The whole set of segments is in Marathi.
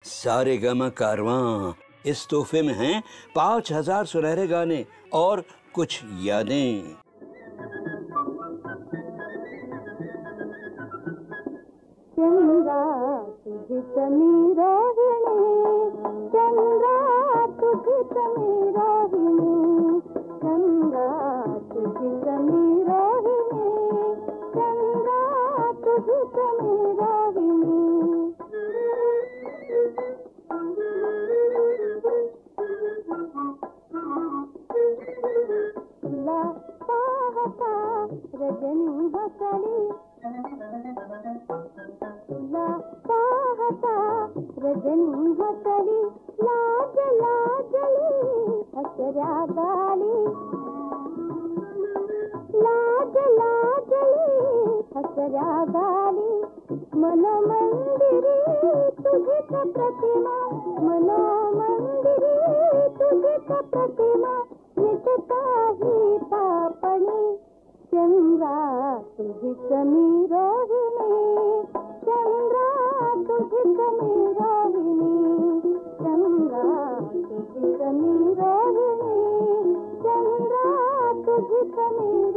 सारेगामा कारवां। इस तोहफे में हैं 5000 सुनहरे गाने और कुछ यादें। चंद्रा तुझे समीरा चंद्रा तुझे समीरा चंद्रा तुझे समीरा चंद्रा तुझे समीरा तुला पाहता रजनी हसली तुला पाहता रजनी हसली लाज लाजली हसऱ्या गाली लाज लाजली हसऱ्या गाली मन मंदिरी तुझीच प्रतिमा मन मंदिरी तुझीच प्रतिमा निजता ही तापणी चंद्रा तुझी समीर चंद्रा तुझी समीर चंद्रा तुझी समीर चंद्रा तुझी समीर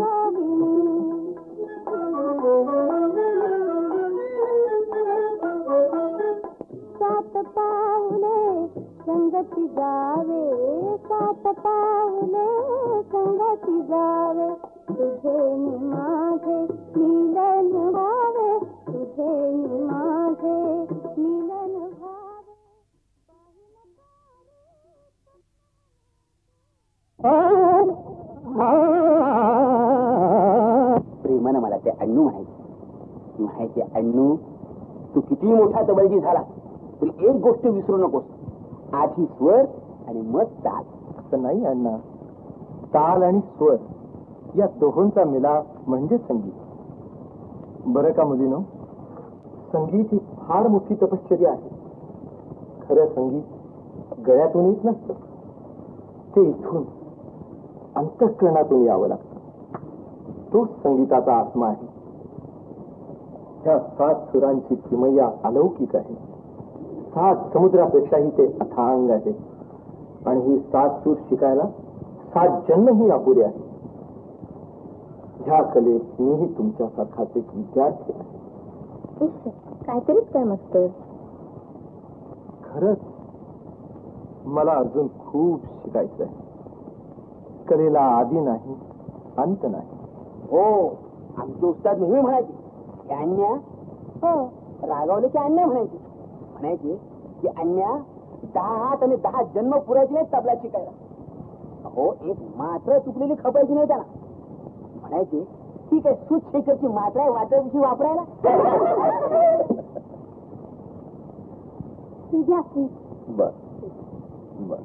सात पावले संगती जावे सात पावले संगती जावे तुझे नि माझे मिलन व्हावे तुझे नि माझे मिलन व्हावे प्रेमानं मला ते अण्णू म्हणायचे अण्णू तू किती मोठा तबलजी झाला तरी एक गोष्ट विसरू नकोस आधी स्वर आणि मग ताल. असं नाही अण्णा, ताल आणि स्वर या दोहोंचा मिलाप म्हणजे संगीत. बरं का मुलीनो, संगीत ही फार मोठी तपश्चर्या आहे. खरं संगीत गळ्यातून येत नसतं, ते इथून अंतःकरणातून यावं लागतं. तोच संगीताचा आत्मा आहे. ह्या 7 सुरांची किमय्या अलौकिक आहे. 7 समुद्रापेक्षाही ते अथांग आहे. आणि ही 7 सूर शिकायला 7 जन्मही अपुरे आहे. ह्या कलेत मीही तुमच्यासारखाच एक विद्यार्थी आहे. काहीतरीच काय मस्त. खरंच मला अजून खूप शिकायचं आहे. कलेला आदी नाही, अंत नाही. हो, आमचे उस्ताद नेहमी म्हणायचे अन्या हो रागावले की अन्या म्हणायचे की अन्या 10 हात आणि 10 जन्म पुरायचे नाही तबला शिकायला. हो, एक मात्र चुकलेली खपायची नाही त्यांना. म्हणायचे ठीक आहे, सूत शेखरची मात्रा वाटल्या दिवशी वापरायला. बर बर.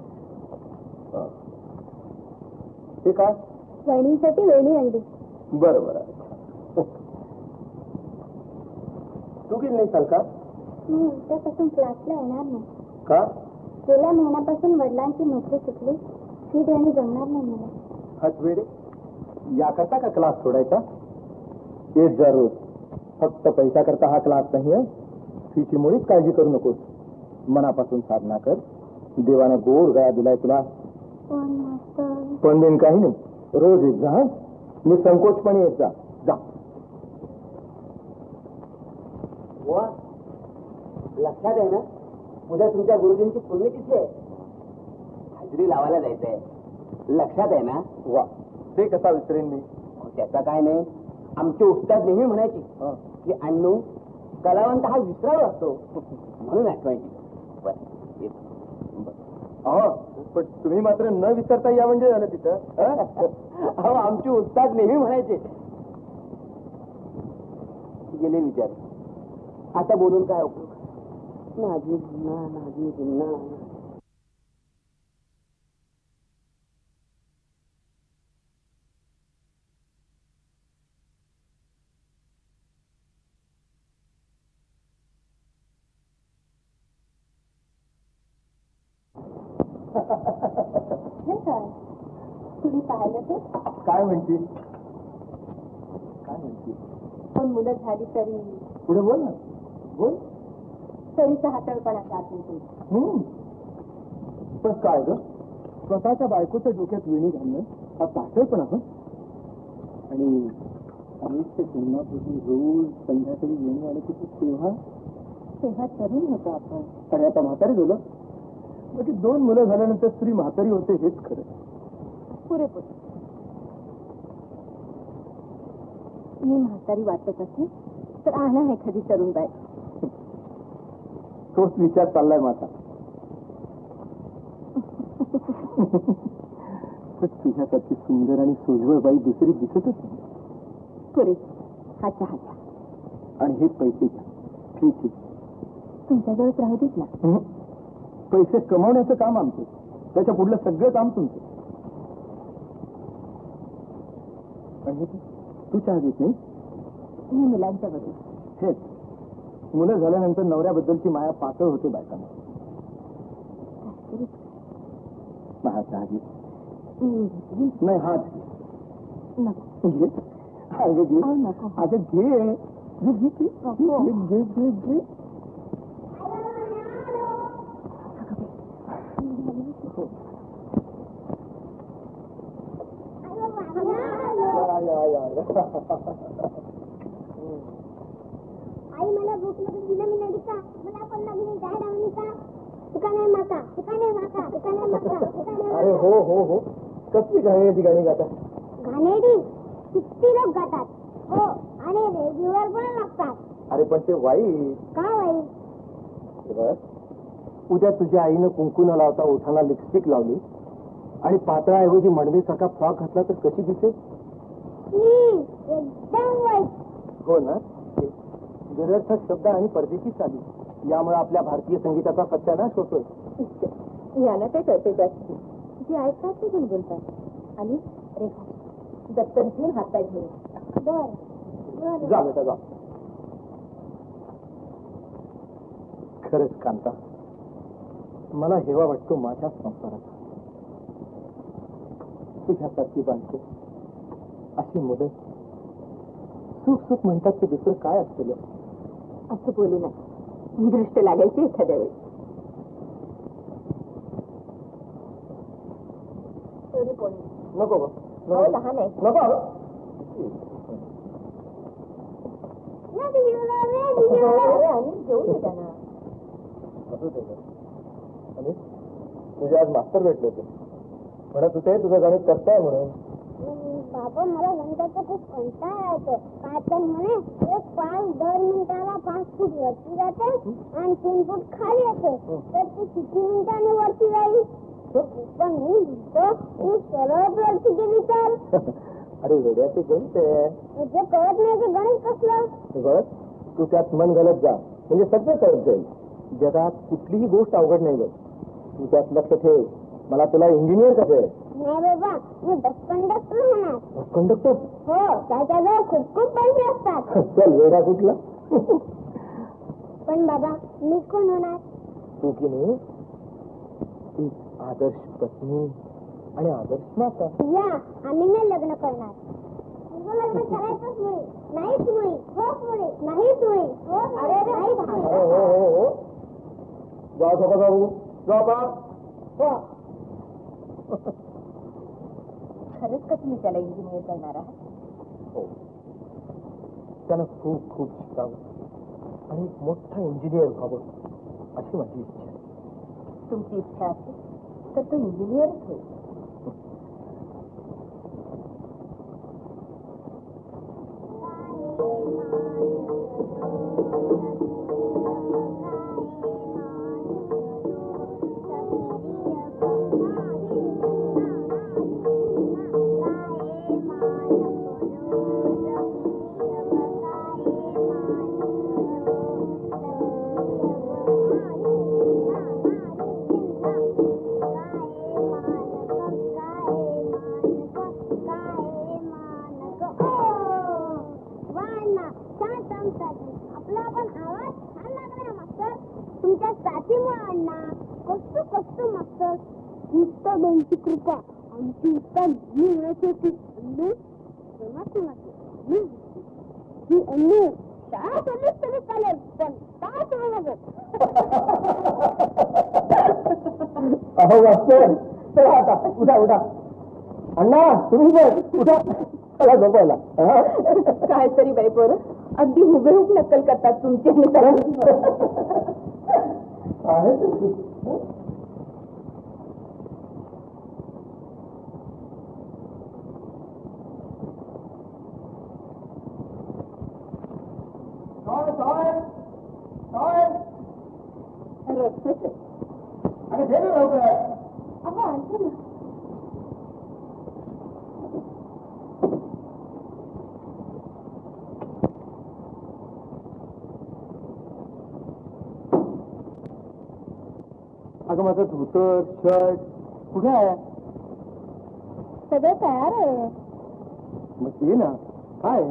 ते काय? वहिनीसाठी वेणी आणली. बरं बरं. तू किती नाही चाल का? त्यापासून क्लासला येणार नाही. का? गेल्या महिन्यापासून वडिलांची नोकरी चुकली. फी देणे जमणार नाही मला. हाच वेळे याकरता का क्लास सोडायचा? येत जा रोज. फक्त पैसा करता हा क्लास नाही आहे. फीची मुळीच काळजी करू नकोस. मनापासून साधना कर. देवानं गोड गळा दिलाय तुला. पण देईन काही नाही. रोज येत जा. निसंकोचपणे येत जा. जा. लक्षात आहे ना, उद्या तुमच्या गुरुजींची पुण्यतिथी आहे. हजेरी लावायला जायचंय. लक्षात आहे ना? वा, ते कसा विसरेन मी. त्याचा काय नाही. आमचे उस्ताद नेहमी म्हणायचे की अण्णू कलावंत हा विसरावा असतो म्हणून आठवायची. पण तुम्ही मात्र न विसरता या म्हणजे झालं तिथं. अहो, आमचे उस्ताद नेहमी म्हणायचे. गेले विचार. आता बोलून काय उपयोग. नाजी ना नाजी ना. तुम्ही पाहिलं तर काय म्हणतीस? काय म्हणतीस? पण मुलं झाली तरी पुढे बोल ना. बोल. सरीचा हातळपणा जात नाही तुमचा. पण काय ग, स्वतःच्या बायकोच्या डोक्यात वेणी घालणं हा पातळपणा हं? आणि आयुष्य जन्मापासून रोज संध्याकाळी वेणी आले की तेव्हा तरुण होतो आपण. आणि आता म्हातारी झालं. बाकी 2 मुलं झाल्यानंतर स्त्री म्हातारी होते हेच खरं. पुरेपूर. मी म्हातारी वाटत असेल तर आणा एखादी तरुण बाई. तोच विचार चाललाय माझा. तुझ्यासारखी सुंदर आणि सोजवळ बाई दुसरी दिसतच नाही. पुरे हा चहा घ्या. आणि हे पैसे घ्या. ठीक आहे, तुमच्याजवळच राहू देत ना. पैसे कमावण्याचं काम आमचं, त्याच्या पुढलं सगळं काम तुमचं. आणि तू चहा घेत नाही. मी मुलांच्या बरोबर. हेच मुलं झाल्यानंतर नवऱ्याबद्दलची माया पातळ होते बायकांना. हा चहा घे. नाही हाच नको. घे. अगं घे. नको. अगं घे. घे घे घे घे. आई मला भूक लागली दिलं मी नाही का. मला पण लागली जायला म्हणे का. तुका नाही माका, तुका नाही माका, तुका नाही माका, तुका नाही. अरे हो हो हो, कसली गाण्याची गाणी गातात. घाणेरडी किती लोक गातात. हो, आणि रेडिओवर पण लागतात. अरे पण ते वाईट. का वाईट? बघ, उद्या तुझ्या आईनं कुंकू न लावता ओठाला लिपस्टिक लावली आणि पातळाऐवजी मडवीसारखा फ्रॉक घातला तर कशी दिसेल? एकदम वाईट. हो ना. निरर्थक शब्द आणि परदेशी चाली यामुळे आपल्या भारतीय संगीताचा सत्यानाश होतोय. याला काय कळते जास्त. जे ऐकतात ते बोलतात. आणि रेखा दप्तर घेऊन हातात घेऊन. बर जा बेटा जा. खरंच कांता, मला हेवा वाटतो माझ्या संसाराचा. तुझ्यासारखी बायको, अशी मुलं, सुख सुख म्हणतात ते दुसरं काय असतं? असं बोलू नका, दृष्ट लागायची एखाद्या वेळी. नको बा, लहान आहे. नको घेऊन येता ना. आणि तुझे आज मास्तर भेटले होते, म्हणत होते तुझं गणित करताय म्हणून. बाबा मला गणिताचा खूप कंटाळा येतो. काय म्हणे एक पाच 2 मिनिटाला 5 फूट वरती जाते आणि 3 फूट खाली येते. तर ती किती मिनिटांनी वरती जाईल? पण मी म्हणतो तू सरळ वरती गेली तर. अरे वेड्या, ते गणित आहे. जे कळत नाही ते गणित कसलं? बघ, तू त्यात मन घालत जा, म्हणजे सगळं कळत जाईल. जगात कुठलीही गोष्ट अवघड नाही बघ. तू त्यात लक्ष ठेव. मला तुला इंजिनियर करायचंय. नाही बाबा, मी बस कंडक्टर होणार. Bus conductor? हो, त्याच्याजवळ खूप खूप पैसे असतात. चल वेडा कुठला. पण बाबा मी कोण होणार? तू की नाही एक आदर्श पत्नी आणि आदर्श माता. या, आम्ही नाही लग्न करणार. तुझं लग्न करायचंच मुळे नाहीच मुळे. होच मुळे नाहीच मुळे. अरे नाही हो हो हो, जा झोपा जाऊ जा बा. खरंच का तुम्ही त्याला इंजिनियर करणार आहात? हो, त्यानं खूप खूप शिकावं आणि एक मोठा इंजिनियर व्हावं अशी माझी इच्छा आहे. तुमची इच्छा असेल तर तो इंजिनियरच होईल. आपला पण आवाज छान लागला मास्तर. तुमच्या साथीमुळे अण्णा कस्तू कस्तू मास्तर. नुसतं त्यांची कृपा आमची उत्तर मिळण्याची अण्णू ही अण्णू शाळा सोडलीच तरी चालेल, पण काय सांगणार? अहो वाचतोय. चला आता उठा उठा. अण्णा तुम्ही पण उठा. चला झोपायला. काहीतरी बाई पोरं अगदी हुबेहूब नक्कल करतात तुमची. आहे अगं माझं धोतर शर्ट कुठे आहे? सगळं तयार आहे. मग ते ना काय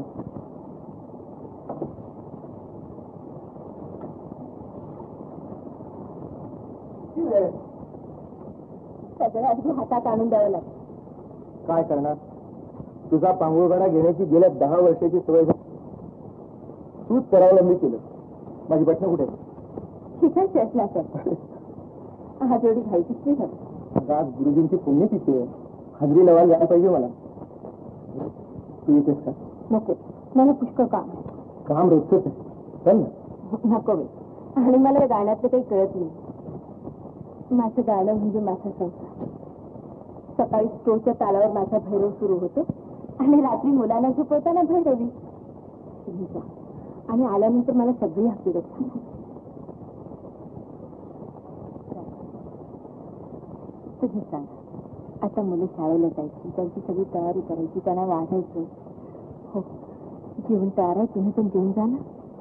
सगळं अगदी हातात आणून द्यावं लागतं. काय करणार? तुझा पांगुळगडा घेण्याची गेल्या 10 वर्षाची सवय तूच करायला मी केलं. माझी बटणं कुठे शिकायची असला तर हा जोडी घ्यायचीच नाही. आज गुरुजींची पुण्यतिथी आहे. हजरी लावायला जायला पाहिजे मला. तू येतेस का? नको, मला पुष्कळ काम आहे. काम रोजच आहे. चल ना. नको बाई. आणि मला गाण्यातलं काही कळत नाही. माझं गाणं म्हणजे माझा संसार. सकाळी स्टोच्या तालावर माझा भैरव सुरू होतो आणि रात्री मुलांना झोपवताना भैरवी. तुम्ही जा आणि आल्यानंतर मला सगळी हकीकत सांगा. तुम्ही सांगा. आता मुलं शाळेला जायची, त्यांची सगळी तयारी करायची, त्यांना वाढायचं. हो, जेवण तयार आहे, तुम्ही पण जेवून जा ना.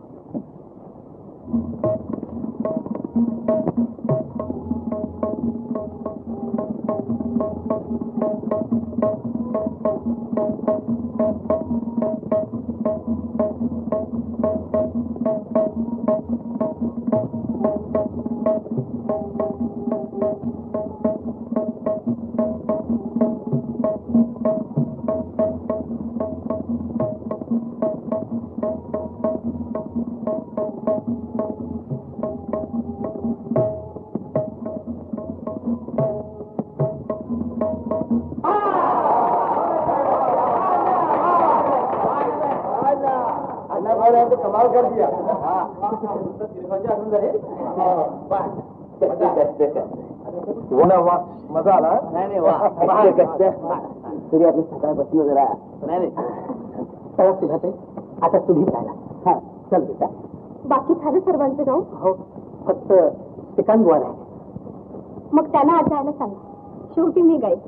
कमाल कर दिया. मजा आला. नाही तरी आपली सकाळपासून जरा नाही सुधाते. आता तुम्ही राहिला. हा चल बेटा. बाकी झालं सर्वांचं जाऊ. हो, फक्त चिकन गोवा आहे. मग त्यांना आज जायला सांगा. शेवटी मी गाई.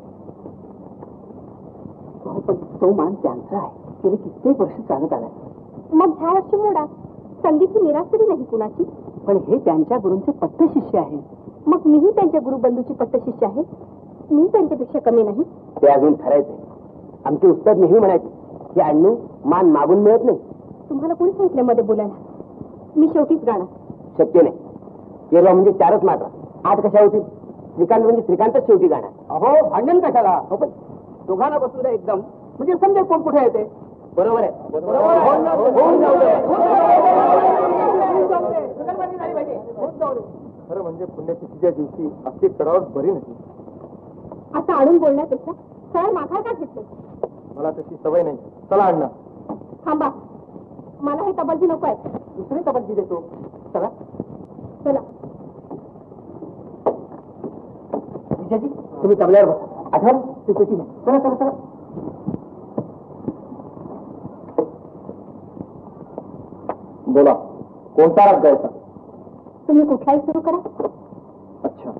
पण तो मान त्यांचा आहे. गेले कित्येक वर्ष चालत आलाय. मग ह्या वर्षी मोडा. संगीतची निराशरी नाही कुणाची. पण हे त्यांच्या गुरूंचे पट्ट शिष्य आहे. मग मीही त्यांच्या गुरुबंधूची पट्ट शिष्य आहे. मी त्यांच्यापेक्षा कमी नाही. ते अजून ठरायचंय. आमचे उस्ताद नेहमी म्हणायचे की अण्णू मान मागून मिळत नाही. तुम्हाला कोणी सांगितलं मध्ये बोलायला? मी शेवटीच गाणार. शक्य नाही. केरळ म्हणजे 4च मात्रा. 8 कशा होतील? श्रीकांत म्हणजे श्रीकांतच शेवटी गाणार. अहो भांडण कशाला? हो, पण दोघांना बसून द्या एकदम. म्हणजे समजा कोण कुठे येते. बरोबर आहे. खरं म्हणजे पुण्यतिथीच्या दिवशी अशी करावट बरी नाही. आता आणून बोलण्यापेक्षा सरळ माघार का घेतलं? मला तशी सवय नाही. चला अण्णा. थांबा. मला हे तबलजी नको आहे. दुसरी तबलजी देतो. चला चला. विजयजी तुम्ही तबल्यावर बसा. आठवण तू तुझी नाही. चला चला चला. बोला, कोणता राग गायचा? तुम्ही कुठलाही सुरू करा. अच्छा.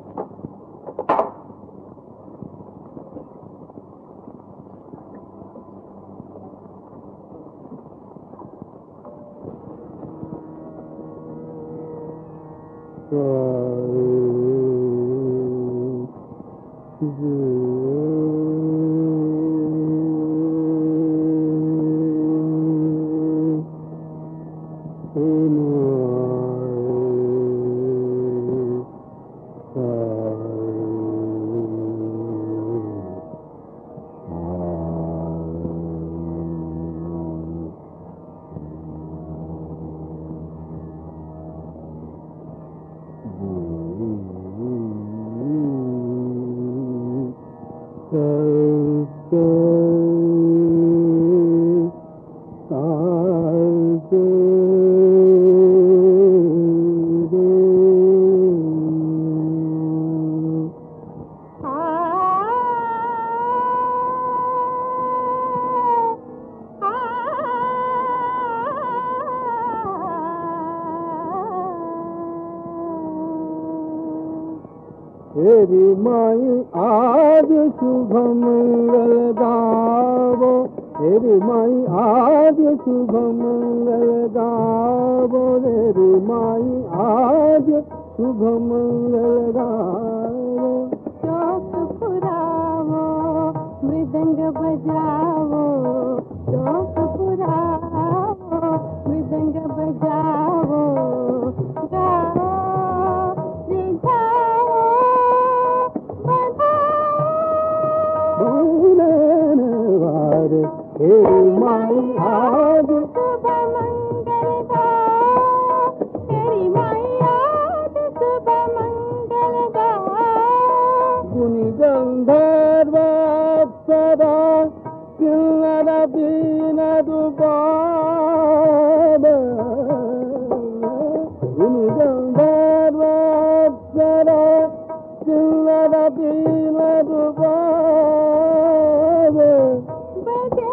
तेरी माई आज शुभ मंगल गावो, तेरी माई आज शुभ मंगल गावो, तेरी माई आज शुभ मंगल गावो। चौक पुरावो मृदंग बजावो, चौक पुरावो मृदंग बजावो, गाओ रिझाओ वार तेरी माई आज शुभ मंगल गाओ, तेरी माई आज शुभ मंगल गाओ। गुनी गंधर्व अप्सरा किन्नर बीन दुबाब, गुनी गंधर्व अप्सरा किन्नर बीन दुबाब। बजे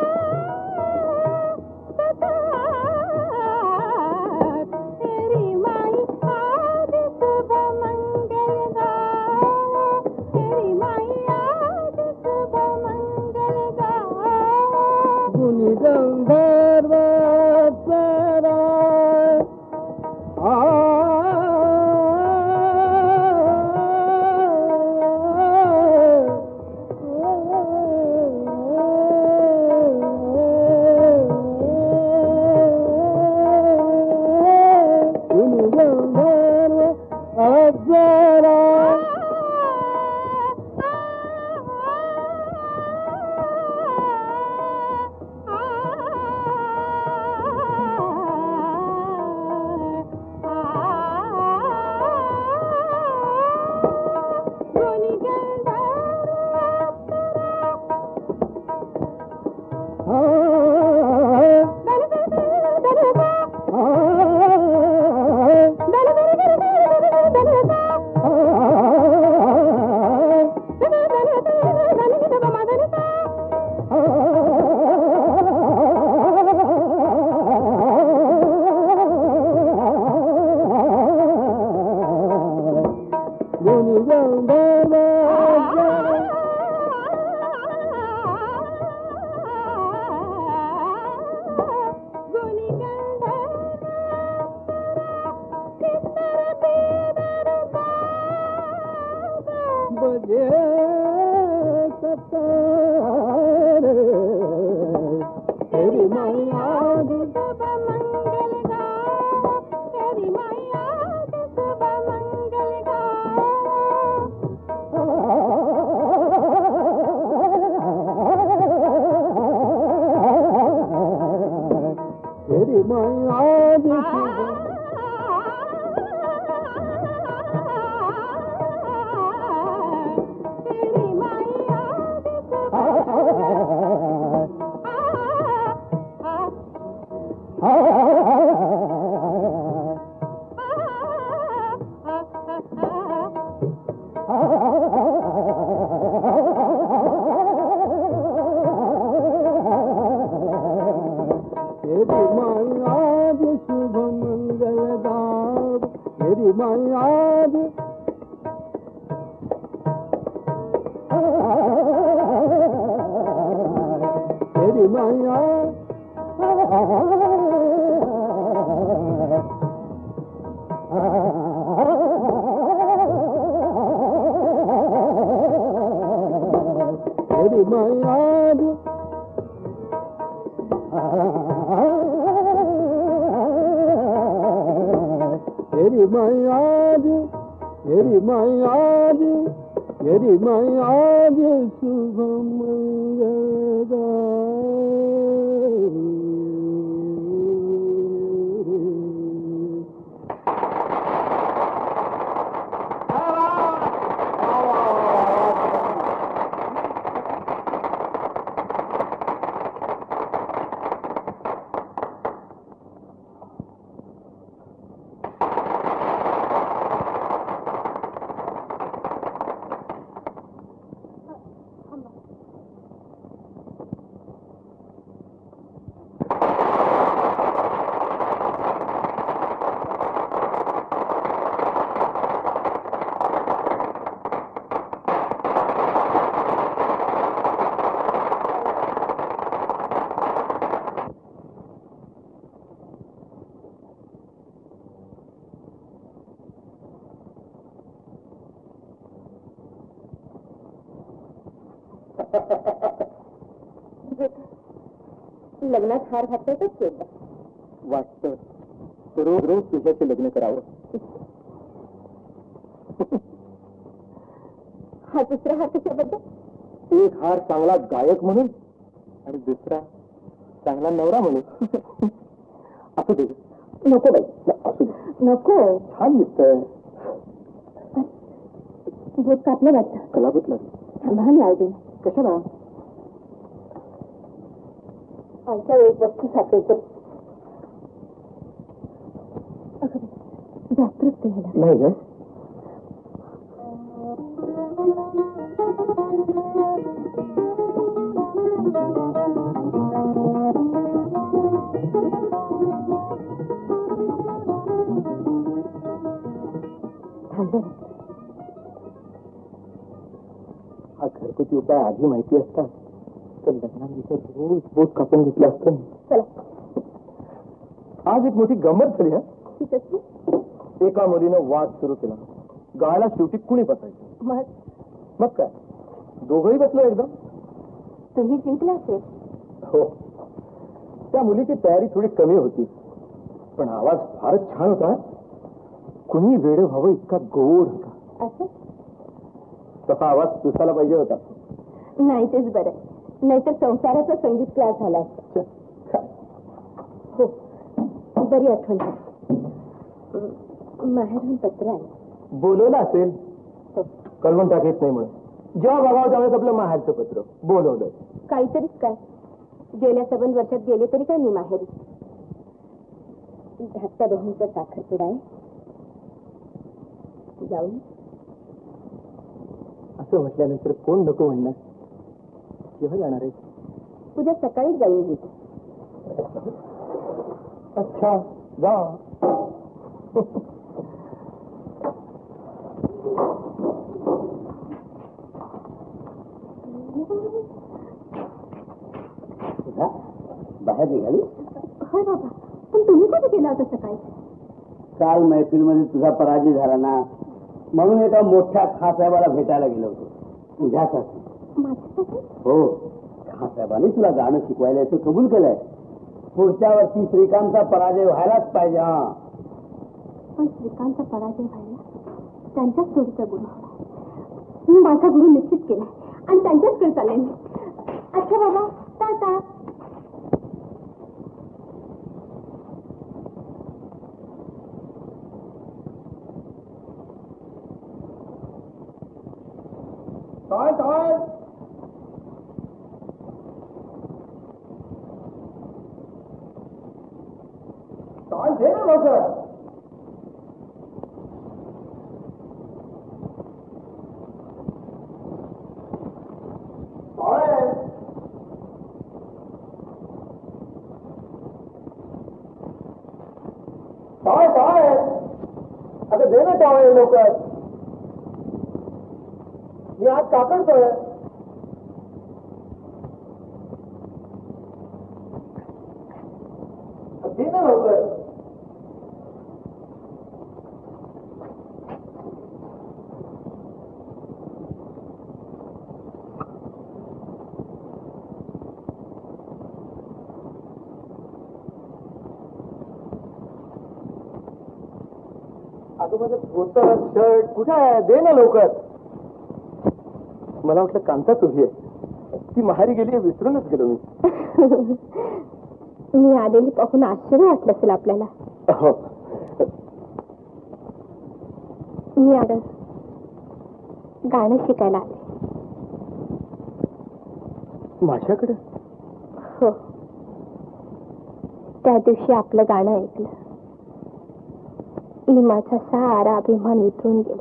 सतार, तेरी माई आज शुभ मंगल गाओ, तेरी माई आज शुभ मंगल गाओ। गुनी गंधर्व अप्सरा बजे सतार, तेरी माई आज शुभ मंगल गाओ, तेरी माई आज शुभ मंगल गाओ। तेरी माई आज तेरी माई आज शुभ तेरी माई आज शुभ मंगल गाव, तेरी माई आज तेरी माई आज तेरी माई आज तेरी माई आज, तेरी माई आज, तेरी माई आज शुभ मंगल लग्नात हार घातल्यातच एकदा वाटतं रोज रोज तुझ्याशी लग्न करावं. हा दुसरा हार कशाबद्दल? एक हार चांगला गायक म्हणून आणि दुसरा चांगला नवरा म्हणून. असू दे. नको बाई, असू दे. नको. छान दिसतंय. बोट कापलं वाटतं. कलाबतला थांबा लावते. कशाला? आमच्या वेळी वस्तू सापडायचं जास्तच ते नाही ग. हा घरगुती उपाय आधी माहिती असतात तर लग्नानंतर रोज बोट कापून घेतलं असतं. चला. आज एक मोठी गंमत झाली. ठीक आहे. एका मुलीनं वाद सुरू केला. गायला शेवटी कुणी बसायचं? मग काय दोघंही बसलो एकदम. तुम्ही जिंकला असेल. हो. त्या मुलीची तयारी थोडी कमी होती पण आवाज फारच छान होता. कुणी वेड व्हावं इतका गोड होता. असं तसा आवाज तुसायला पाहिजे होता. नाही तेच बरं. नाहीतर संसाराचा संगीत क्लास झाला असता. हो बरी आठवण झाली. माहेरून पत्र आलं. बोलवलं असेल. कलवण टाकेत नाही म्हणून जेव्हा बघावं त्यावेळेस आपलं माहेरचं पत्र बोलवलं. काहीतरीच काय. गेल्या 7 वर्षात गेले तरी काय मी माहेरी. धाकट्या बहिणीचा साखरपुडा आहे. जाऊन असं म्हटल्यानंतर कोण नको म्हणणार. केव्हा जाणार आहे? उद्या सकाळीच जाऊन घेते. अच्छा जा. बाहेर निघाली? होय बाबा. पण तुम्ही कुठे गेला होता सकाळी? काल मैफिलमध्ये तुझा पराजय झाला ना म्हणून एका मोठ्या खासाहेबाला भेटायला गेलो होतो तुझ्यासाठी. माझ्यासाठी? हो. खासाहेबाने तुला गाणं शिकवायला याचं कबूल केलंय. पुढच्या वर्षी श्रीकांतचा पराजय व्हायलाच पाहिजे. हा पण श्रीकांतचा पराजय व्हायला त्यांच्याच जोडीचा गुरु हवा. मी माझा गुरु निश्चित केला आणि त्यांच्याचकडे चालले. अच्छा बाबा टाटा. काय काय काय दे ना लवकर. काय काय आता दे ना टावेल लवकर. मी आज का करतोय? दे ना लवकर. अगं माझं धोतर शर्ट कुठे आहे? दे ना लवकर. मला वाटलं कांताच उभी आहे. ती माहेरी गेली विसरूनच गेलो मी. मी आलेली पाहून आश्चर्य वाटलं असेल आपल्याला. हो. मी आलं गाणं शिकायला आले. माझ्याकडे? हो. त्या दिवशी आपलं गाणं ऐकलं. मी माझा सारा अभिमान विसरून गेला.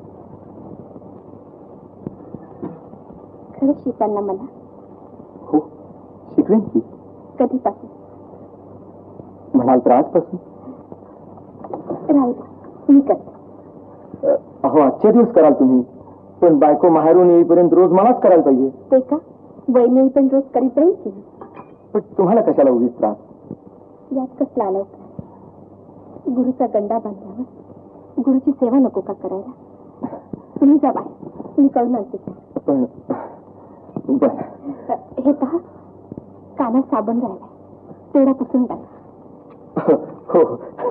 खरं शिकायला मला? हो शिकवेन की. कधीपासून? म्हणाल तर आजपासून. राहील मी करते. अहो आजच्या दिवस कराल तुम्ही पण बायको माहेरून येईपर्यंत रोज मलाच करायला पाहिजे. ते का? वहिनी पण रोज करीत राहील की. पण तुम्हाला कशाला उगीच त्रास? यात कसला आला होता? गुरुचा गंडा बांधल्यावर गुरुची सेवा नको का करायला? तुम्ही जा बाय. मी कळून आणते. पण बर. हे पहा, कानात साबण राहिला, तेवढा पुसून टाका. हो.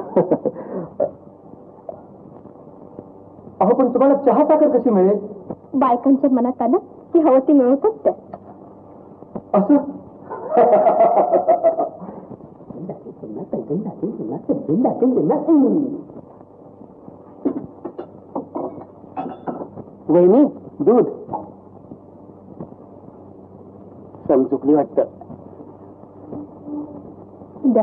अहो, पण तुम्हाला चहा साखर कशी मिळेल? बायकांच्या मनात आलं की हवं ती मिळवतच त्या. असं वहिनी, दूध. समचुकली वाटतं. द्या.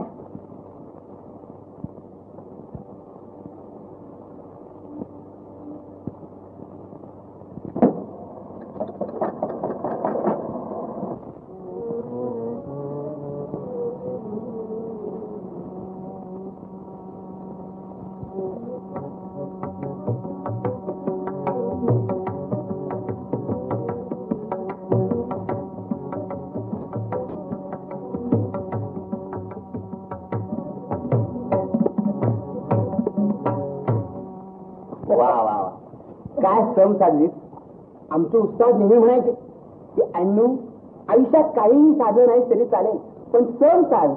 वा वा वा, काय सम साधलीत. आमचे उस्ताद नेहमी म्हणायचे की अण्णू, आयुष्यात काहीही साधलं नाही तरी चालेल, पण सम साध.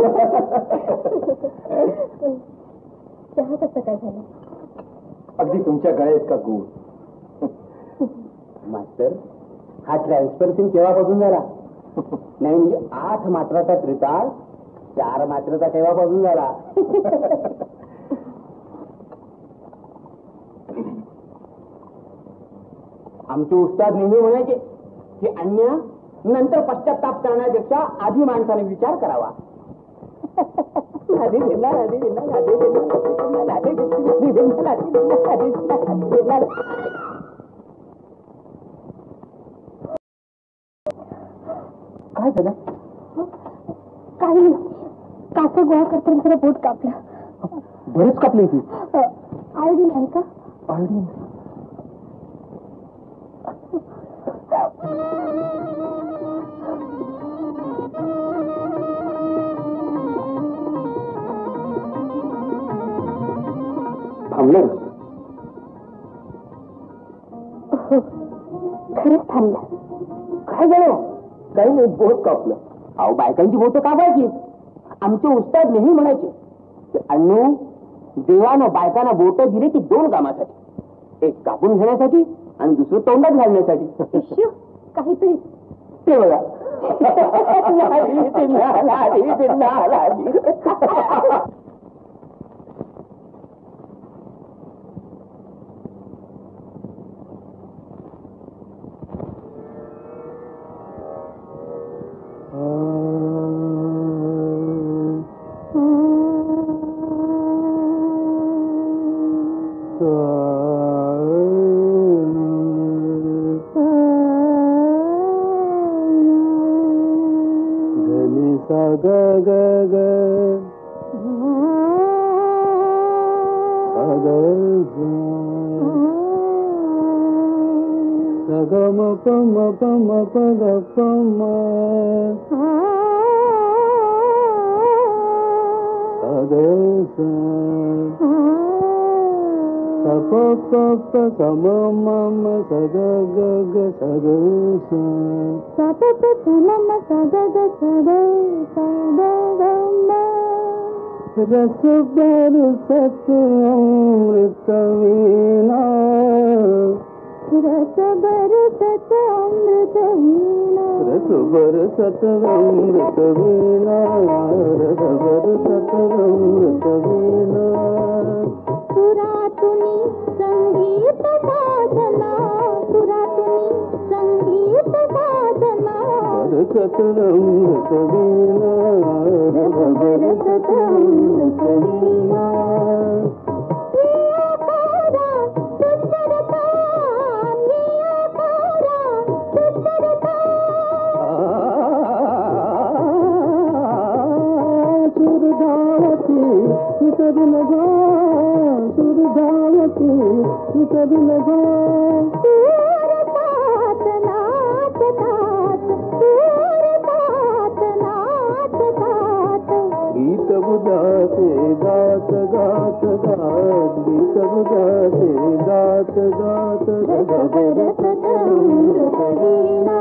चहा कसं काय झालं? अगदी तुमच्या गळ्यात का गोड. मास्तर, हा ट्रान्सफर केव्हापासून झाला? नाही म्हणजे 8 मात्राचा त्रिताळ 4 मात्राचा केव्हापासून झाला? आमचे उस्ताद नेहमी म्हणायचे की अन्या, नंतर पश्चाताप करण्यापेक्षा आधी माणसाने विचार करावा. काय झालं? काही नाही, काचा गोळा करताना जरा बोट कापला. बरेच कापले ती. आयोडीन आहे का? आयोडीन. थांबलं? खरंच थांबलं. काय झालं? काही नाही, बोट कापलं. अहो, बायकांची बोटं कापायची. आमचे उस्ताद नेहमी म्हणायचे की अण्णू, देवानं बायकांना बोटं दिली ती 2 कामासाठी. एक कापून घेण्यासाठी आणि दुसरं तोंडात घालण्यासाठी. काहीतरी ते बघा. लाडी दिना, लाडी दिना, लाडी. ग ग ग ग म प म प म प ग प म ग स प प प स म म म स ग ग ग स ग स प प प स म म स ग ग स ग स ग ग म रस बरसत अमृत वीणा रस बरसत अमृत वीणा रस बरसत अमृत वीणा रस बरसत अमृत वीणा सुरातुनी संगीत साधना सुरातुनी संगीत साधना बरसत अमृत वीणा रस बरसत अमृत वीणा गीत बुधाते गात गात गात गीत गाते गात गात रसवीणा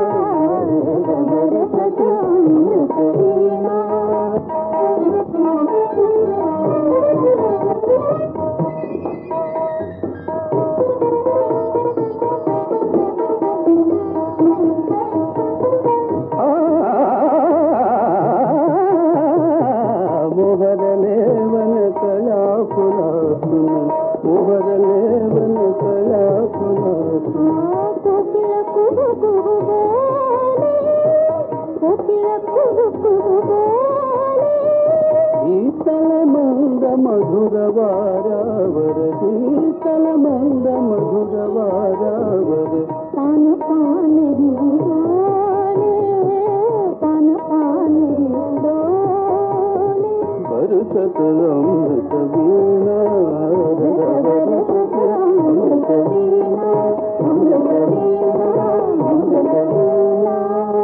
मोहरले वन कया फुलासून मोहरले वन कया फुलासून कोकिळ कुहू कुहू बोले कोकिळ कुहू कुहू बोले शीतल मंद मधुर वारावर शीतल मंद मधुर वारावर पान पान हिंडोले पान पान हिंडोले बरसत अमृत वीणा बरसत अमृत वीणा अमृत वीणा अमृत वीणा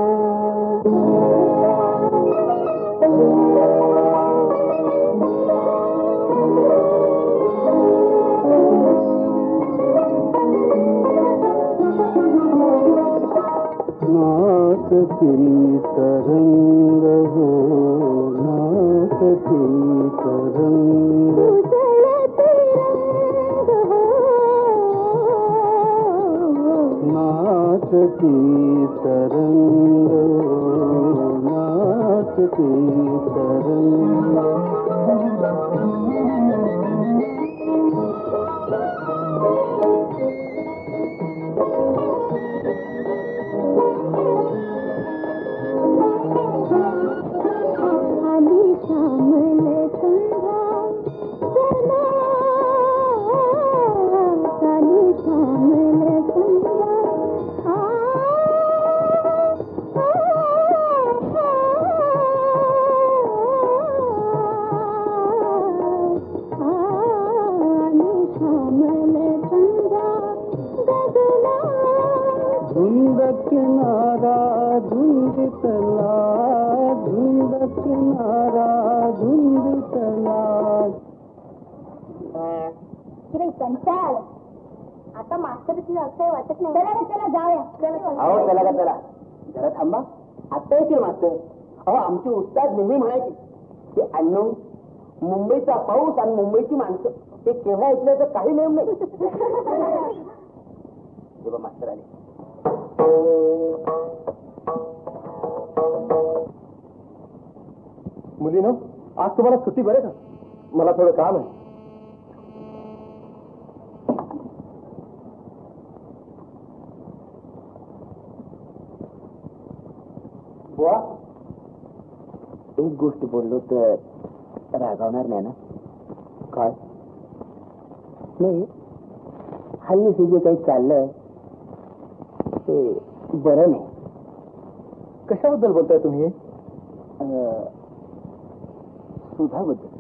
नाचती तरंग हो नाचती तरंग नाचती तरंग नाचती तरंग आली श्यामल संध्या चला आली श्यामल संध्या आली श्यामल संध्या गगना धुंद किनारा धुंदितला धुंद किनारा धुंदितला किती कंटाळ आता मास्तरची असं वाटत नाही चला रे चला जाऊया अहो चला का चला जरा थांबा आता येतील मास्तर. अहो आमचे उस्ताद नेहमी म्हणायचे की अण्णू मुंबईचा पाऊस आणि मुंबईची माणसं ते केव्हा ऐकल्याचं काही नेम नाही. जेव्हा मास्तर आले मुलीनो आज तुम्हाला सुट्टी बरे का मला थोडं काम आहे. बुवा एक गोष्ट बोललो तर रागावणार नाही ना? काय नाही हल्ली हे जे काही चाललंय ते बरं नाही. कशाबद्दल बोलताय तुम्ही? सुधाबद्दल.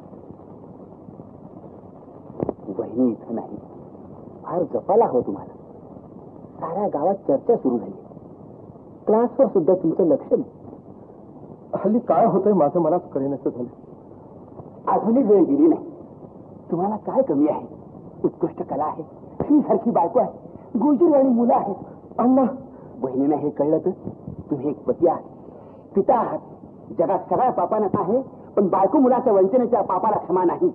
बहिणी इथं नाही फार जपायला हवं तुम्हाला. साऱ्या गावात चर्चा सुरू झाली. क्लासवर सुद्धा तुमचं लक्ष नाही. हल्ली काय होतंय माझं मलाच कळेनाचं झालं. अजूनही वेळ गेली नाही. तुम्हाला काय कमी आहे? उत्कृष्ट कला आहे, सारखी बायको आहे, गोजीरवाणी मुलं आहेत. अण्णा बहिणीला हे कळलं तर तुम्ही एक पती आहात, पिता आहात. जगात सगळ्या पापांना आहे पण बायको मुलाच्या वंचनेच्या पापाला क्षमा नाही.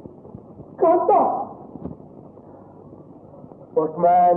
पोस्टमॅन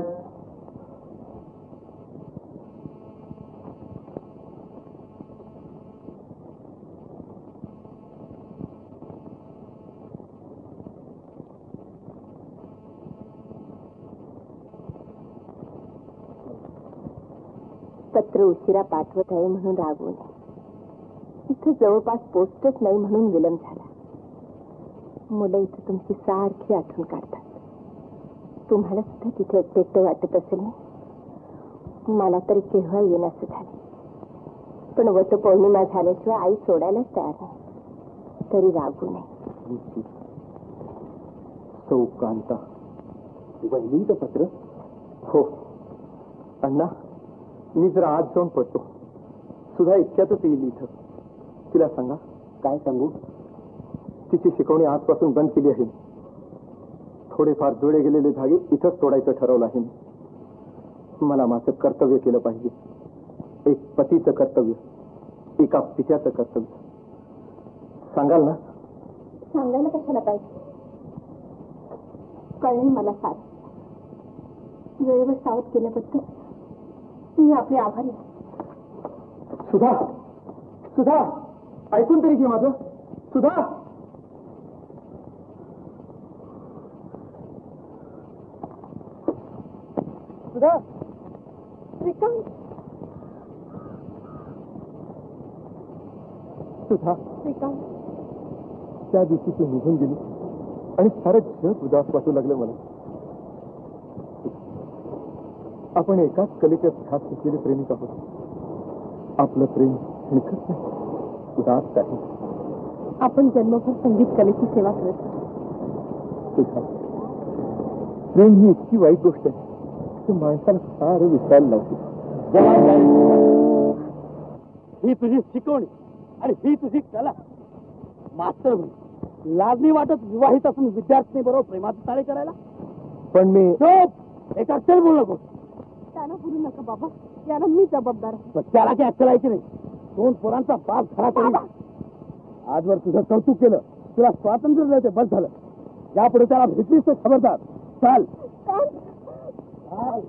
पत्र उशिरा पाठवत आहे म्हणून रागवू नये. इथं जवळपास पोस्टच नाही म्हणून विलंब झाला. मुलं इथं तुमची सारखी आठवण काढतात. तुम्हाला सुद्धा तिथे एकटं वाटत असेल ना? मला तरी केव्हा येणं असं झालं. पण वटपौर्णिमा झाल्याशिवाय आई सोडायलाच तयार नाही. तरी रागवू नये. सौकांता बहिणीचं पत्र? हो अण्णा, मी जरा आज जाऊन पडतो. सुद्धा इतक्यातच येईल इथं. तिला सांगा. काय सांगू? तिची शिकवणी आजपासून बंद केली आहे. थोडेफार जुळे गेलेले धागे इथंच तोडायचं ठरवलं आहे मी. मला माझं कर्तव्य केलं पाहिजे. एक पतीचं कर्तव्य, एका पित्याचं कर्तव्य. सांगाल ना? सांगायला कशाला पाहिजे? कळलं मला सारं. वेळेवर सावध केल्याबद्दल मी आपले आभारी आहे. सुधा, सुधा, ऐकून तरी घे माझं. सुधा, सुधा, श्रीकांत, सुधा, श्रीकांत, त्या दिवशी तू निघून गेली आणि सारं जग उदास वाटू लागलं मला. आपण एकाच कलेच्या खास असलेले प्रेमिक आहोत. आपलं प्रेम निखत नाही, उदास आहे. आपण जन्मभर संगीत कलेची सेवा करत आहोत. सुधा, प्रेम ही इतकी वाईट गोष्ट आहे की माणसाला सारं विसरायला लावते. ही तुझी शिकवणी आणि ही तुझी कला. मास्तर म्हणून लाजणी वाटत विवाहित असून विद्यार्थी बरोबर प्रेमाचे ताळे करायला. पण मी चोप, एक अक्षर बोलू नको. त्यानं बोलू नका बाबा, याला मी जबाबदार आहे. पण त्याला काही अक्कलायची नाही. 2 पोरांचा बाप खरा तरी आजवर तुझं कौतुक केलं, तुला स्वातंत्र्य दिलं, ते बस झालं. यापुढे त्याला भेटलीस तर खबरदार. चाल चाल.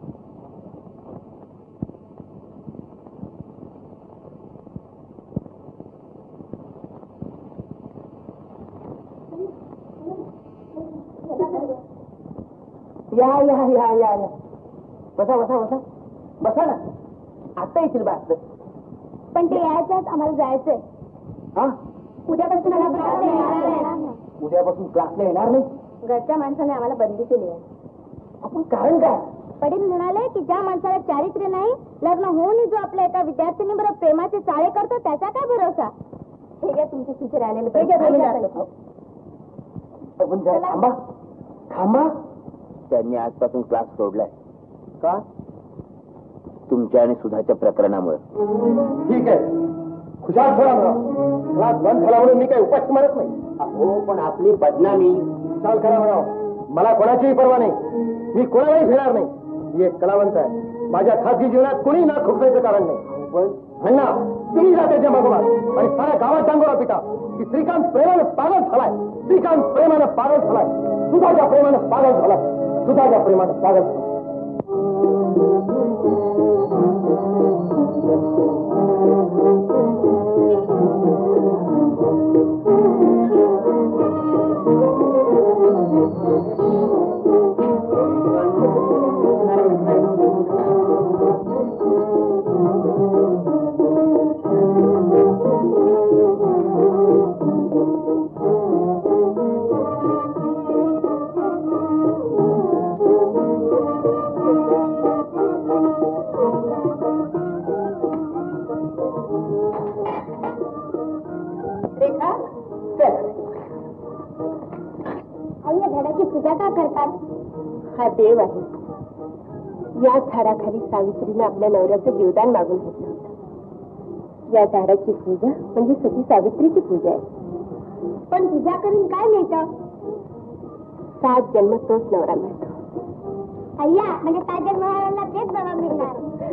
या या या या या बसा बसा बसा बसा ना. आता येतील बात. पण ते यायच्यात आम्हाला जायचंय. हा, उद्यापासून उद्यापासून क्लासला येणार नाही. घरच्या माणसाने आम्हाला बंदी केली आहे. आपण कारण काय? वडील म्हणाले की ज्या माणसाला चारित्र्य नाही, लग्न होऊनही जो आपल्या एका विद्यार्थिनीबरोबर प्रेमाचे चाळे करतो त्याचा काय भरोसा. हे घ्या तुमचे तिथे राहिलेले पैसे. आपण जरा थांबा थांबा. त्यांनी आजपासून क्लास सोडलाय. का? तुमच्या आणि सुधाच्या प्रकरणामुळे. ठीक आहे, खुशाल ठेवा मला. क्लास बंद झाला म्हणून मी काही उपाशी मारत नाही. हो, पण आपली बदनामी. खुशाल करा म्हणा. मला कोणाचीही पर्वा नाही. मी कोणालाही भेटणार नाही. मी एक कलावंत आहे. माझ्या खासगी जीवनात कोणी ना खुपसायचं कारण नाही. पण म्हणा तुम्ही जा त्याच्या मागोमाग आणि साऱ्या गावात डांगोरा पिटा की श्रीकांत प्रेमानं पागल झालाय. श्रीकांत प्रेमानं पागल झालाय. सुधाच्या प्रेमानं पागल झालाय. सुधाच्या प्रेमानं पागल झालाय. पूजा का करतात? हा देव आहे. या झाडाखाली सावित्रीने आपल्या नवऱ्याचं जीवदान मागून घेतलं होतं. या झाडाची पूजा म्हणजे सती सावित्रीची पूजा आहे. पण पूजा करून काय मिळतं? 7 जन्म तोच नवरा मिळतो. अय्या, म्हणजे 7 जन्माला तेच नवरा मिळणार.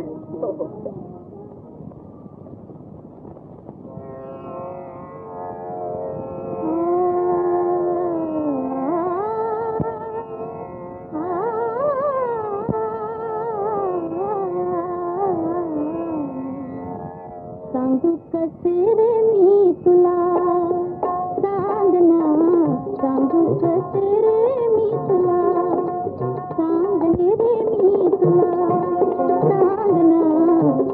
सांगू कसे रे मी तुला, सांग ना. सांगू कसे रे मी तुला, सांग रे मी तुला, सांग ना.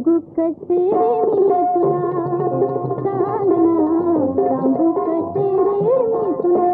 सांगू कसे मी तुला चांदणा सांगू कसे मी तुला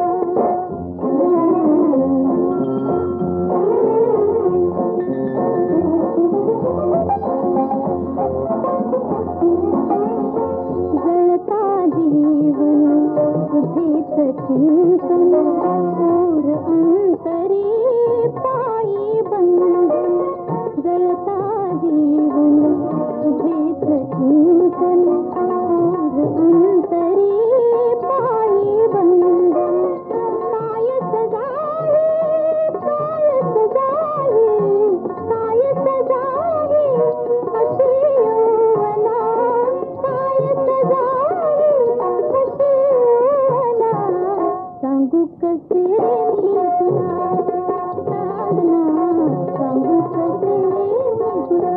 जळता जीवन तुझेच चिंतन दूर अंतरी पायी बंधन जळता जीवन तुझेच चिंतन दूर अंतरी पायी बंधन काय सजावे काय सजावे काय सजावे अशी यौवना काय सजावे अशी यौवना सांगू कसे मी तुला साधना सांगू कसे मी तुला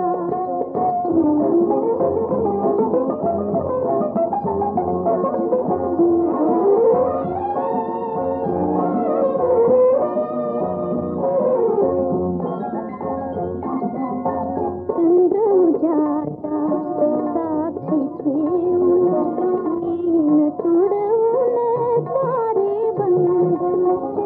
चंद्र उजाडता साक्षी ठेवून येईन तुडवून सारे बंधन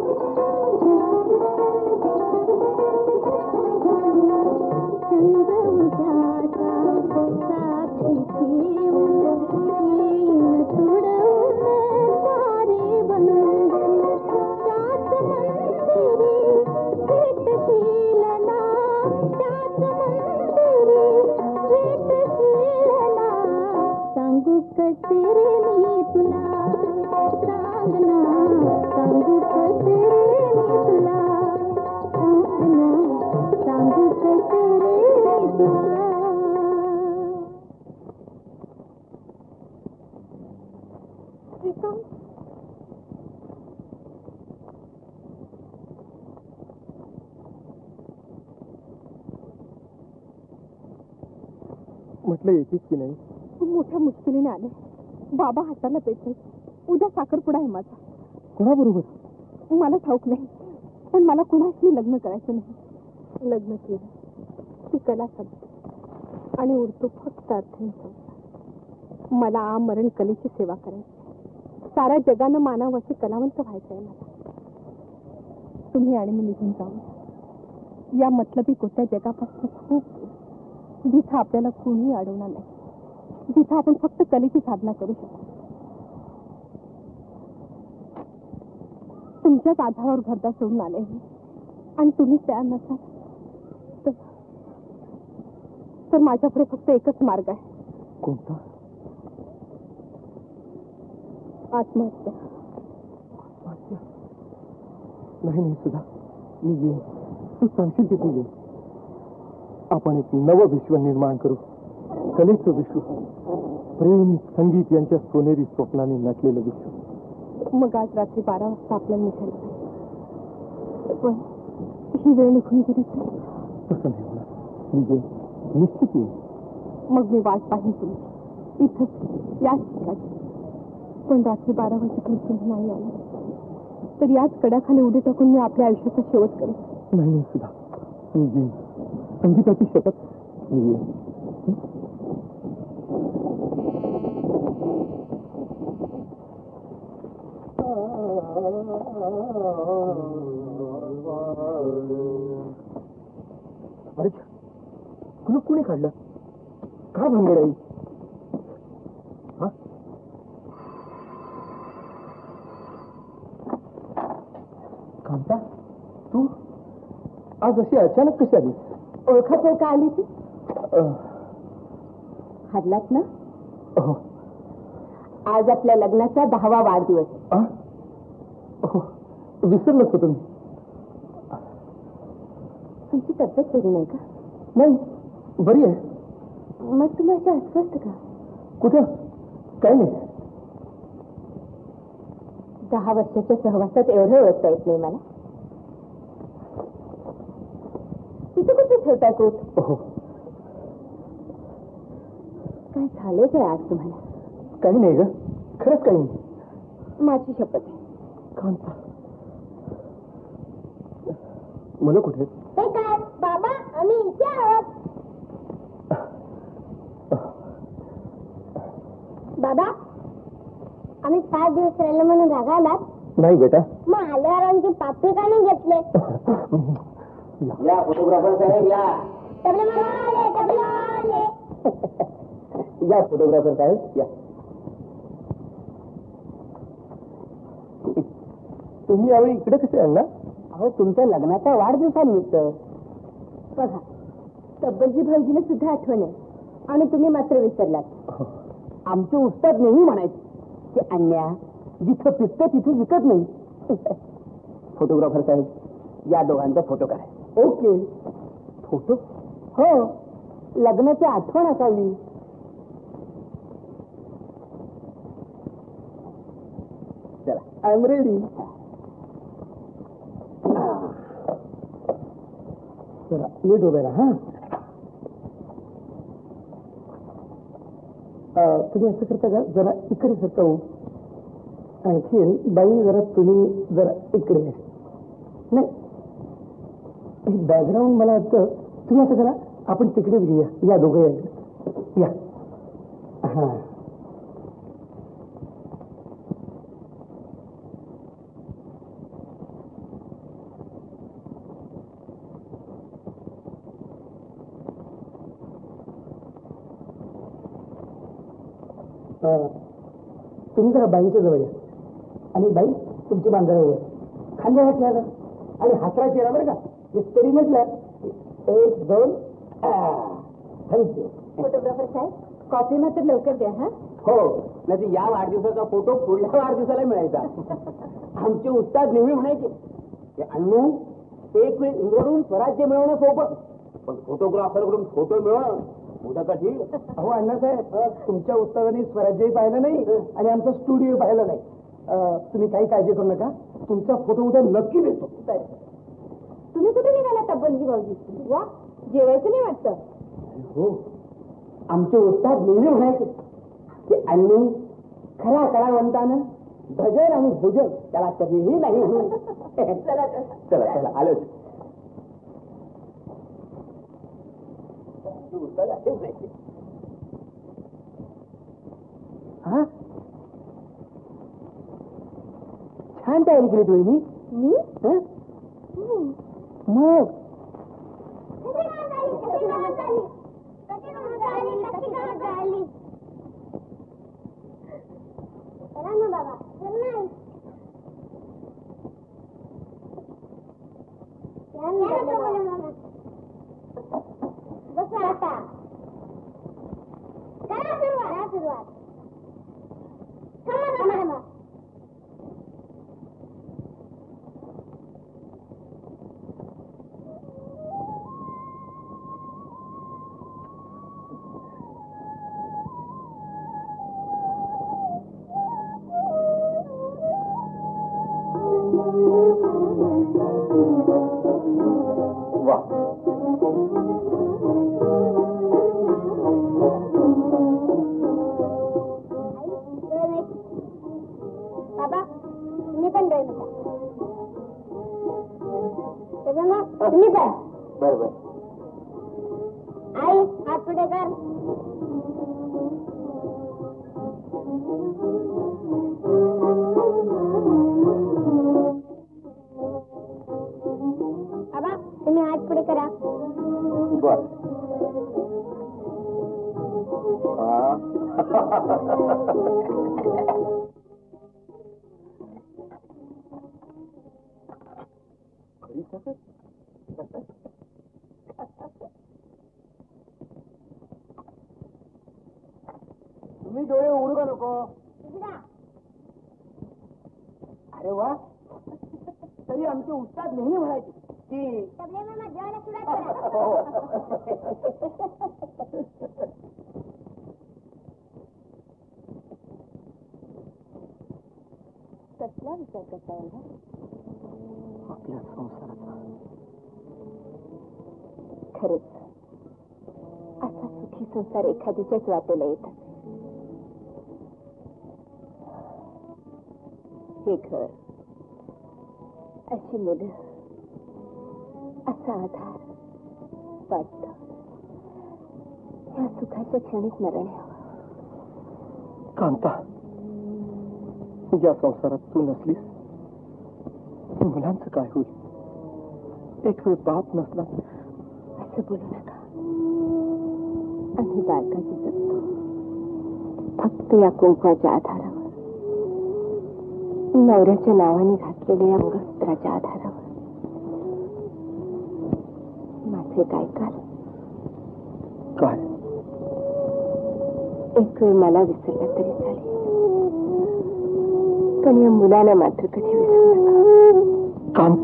चंद्र उजाडता साक्षी ठेवून येईन तुडवून सारे बंधन त्याच मंदिरी भेटशील ना त्याच मंदिरी भेटशील ना सांगू कसे मी तुला सांगना सांगू कसे मी तुला सांगना सांगू कसे मी तुला म्हटलं येतेच की नाही? मोठ्या मुश्किलीने आले. बाबा हाताला पेटले. उद्या साखरपुडा आहे माझा. कोणाबरोबर? मला ठाऊक नाही, पण मला कुणाशी लग्न करायचं नाही. लग्न केलं ती कला संपते आणि उरतो फक्त अर्थहीन संसार. मला आमरण कलेची सेवा करायची. साऱ्या जगानं मानावं असे कलावंत व्हायचं आहे मला. तुम्ही आणि मी निघून जाऊ या मतलबी कोणत्या जगापासून खूप दूर, जिथं आपल्याला कोणीही अडवणार नाही, जिथं आपण फक्त कलेची साधना करू शकतो. तुमच्याच आधारावर घरदार सोडून आले आणि तुम्ही तयार नसाल तर माझ्यापुढे फक्त एकच मार्ग आहे. कोणता? आत्महत्या. नाही नाही सुद्धा, मी येईन. तू सांगशील तिथे येईन. आपण एक नवं विश्व निर्माण करू. कलेचं विश्व, प्रेम संगीत यांच्या सोनेरी स्वप्नाने नटलेलं विश्व. मग आज रात्री 12 वाजता आपल्याला निघायला पण ही वेळ निघून गेली तसं नाही होणार. मी येईन, निश्चित येईन. मग मी वाट पाहिन तुमची इथंच याच ठिकाणी. पण रात्री 12 वाजेपर्यंत तुम्ही नाही आला तर याच कड्याखाली उडी टाकून मी आपल्या आयुष्याचा शेवट करेन. नाही नाही सुद्धा, मी येईन. संगीताची शपथ, मी येईन. अरे कुलूप कुणी काढलं? का भानगड आहे? हा, कांता, तू आज अशी अचानक कशी आली? ओळखत का आली ती? हरलात ना? आज आपल्या लग्नाचा 10वा वाढदिवस. विसरलंच होतं मी. तुमची तब्येत बरी नाही का? नाही, बरी आहे. मग तुम्ही असे अस्वस्थ का? कुठं? काही नाही. 10 वर्षाच्या सहवासात एवढं ओळखता येत नाही मला. तिथे कुठे ठेवताय कोट? काय झालंय काय आज तुम्हाला? काही नाही ग, खरंच काही नाही. माझी शपथ आहे. कांता, मुलं कुठे? ते काय बाबा, आम्ही इथे आहोत. बाबा आम्ही 5 दिवस राहिलो म्हणून रागावलात? नाही बेटा. मग आल्यावर आमची पापी का नाही घेतले? या फोटोग्राफर साहेब या. तबले मामा आले, तबले मामा आले. या फोटोग्राफर साहेब या. तुम्ही यावेळी इकडे कसे आणला? अहो तुमच्या लग्नाच्या वाढदिवसानिमित्त. बघा तब्बलजी भाऊजीला सुद्धा आठवण आहे आणि तुम्ही मात्र विसरलात. आमचे उस्ताद नेहमी म्हणायचे की अन्या जिथं पिकतं तिथे विकत नाही. फोटोग्राफर साहेब या दोघांचा फोटो काढा. ओके. फोटो? हो, लग्नाची आठवण असावी. चला आय एम रेडी. जरा नीट उभे राहा. तुम्ही असं करता का, जरा इकडे सरका हो. आणखी बाई जरा तुम्ही जरा इकडे नाही, बॅकग्राऊंड मला वाटतं तुम्ही असं करा, आपण तिकडेच घेऊया. या दोघं या. हा तुम्ही जरा बाईंच्या जवळ या आणि बाई तुमची बांधारावर खांद्यावर ठेवा आणि हातरा चेहरा बरं का. तरी म्हटलं 1 2 थँक्यू. फोटोग्राफर साहेब कॉपी मात्र लवकर द्या. हा हो, नाही या वाढदिवसाचा फोटो पुढल्या वाढदिवसाला मिळायचा. आमचे उस्ताद नेहमी म्हणायचे की अण्णू एक वेळ इंग्रडून स्वराज्य मिळवणं सोपं, पण फोटोग्राफर कडून फोटो मिळवणं मोठं कठीण. अहो अण्णासाहेब, तुमच्या उस्तादांनी स्वराज्यही पाहिलं नाही आणि आमचा स्टुडिओ पाहिला नाही. तुम्ही काही काळजी करू नका, तुमचा फोटो उद्या नक्की देतो. तुम्ही कुठे निघाला तब्बलजी भाऊजी? वा, जेवायचं नाही वाटतं. हो, आमचे उस्ताद नेहमी म्हणायचे की अण्णू खऱ्या कलावंतानं भजन आणि भोजन त्याला कधीही नाही. चला चला चला आलोच. हा, छान तयारी केली तुम्ही. मी मग बाबा बस आता करा सुरुवात. थांबा. वा, बाबा तुम्ही पण डोळे मिटा. तुम्ही पण. बरोबर. आई हात पुढे कर. बाबा तुम्ही हात पुढे करा. बर. तुम्ही डोळे उघडू का नको? उघडा. अरे वा, तरी आमचे उस्ताद नेहमी म्हणायचे की तबले मामा जेवायला सुरुवात करा. कसला विचार करता येईल? आपल्या संसाराचा. खरंच असा सुखी संसार एखादीच्याच वाटेला येत. हे घर, अशी मुलं, असा आधार वाटत या सुखाच्या क्षणीच मरण यावं. कांता, या संसारात तू नसलीस मुलांचं काय होईल? एक वेळ बाप नसला. असं बोलू नका. आम्ही बायकाची जगतो फक्त या कुंकवाच्या आधारावर, नवऱ्याच्या नावाने घातलेल्या या मंगळसूत्राच्या आधारावर. माझे काय काल काय? एक वेळ मला विसरला तरी चालेल, पण या मुलाला मात्र कधी विसरू नका. कांता,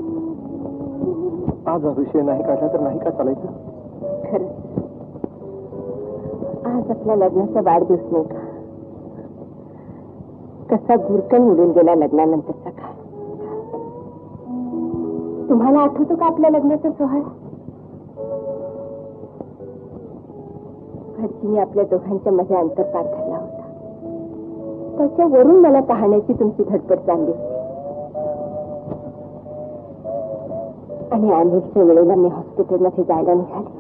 आज हा विषय नाही काढला तर नाही का चालायचं? खरंच आज आपल्या लग्नाचा वाढदिवस नाही का? कसा भुरकन उडून गेला लग्नानंतरचा काळ. तुम्हाला आठवतो का आपल्या लग्नाचा सोहळा? घरचीने आपल्या दोघांच्या मध्ये अंतरपार धरला होता. त्याच्यावरून मला पाहण्याची तुमची धडपड चालली होती. आणि अनेकच्या वेळेला मी हॉस्पिटलमध्ये जायला निघाले,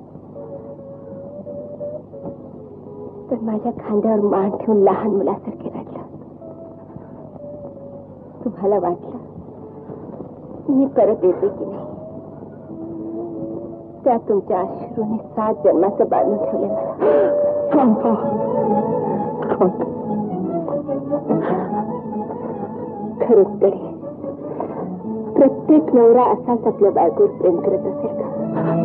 तर माझ्या खांद्यावर मान ठेवून लहान मुलासारखे रडलं. तुम्हाला वाटलं मी परत येते की नाही? त्या तुमच्या अश्रूने 7 जन्माचं बांधून ठेवले मला. खरंच तरी प्रत्येक नवरा असाच आपल्या बायकोवर प्रेम करत असेल का?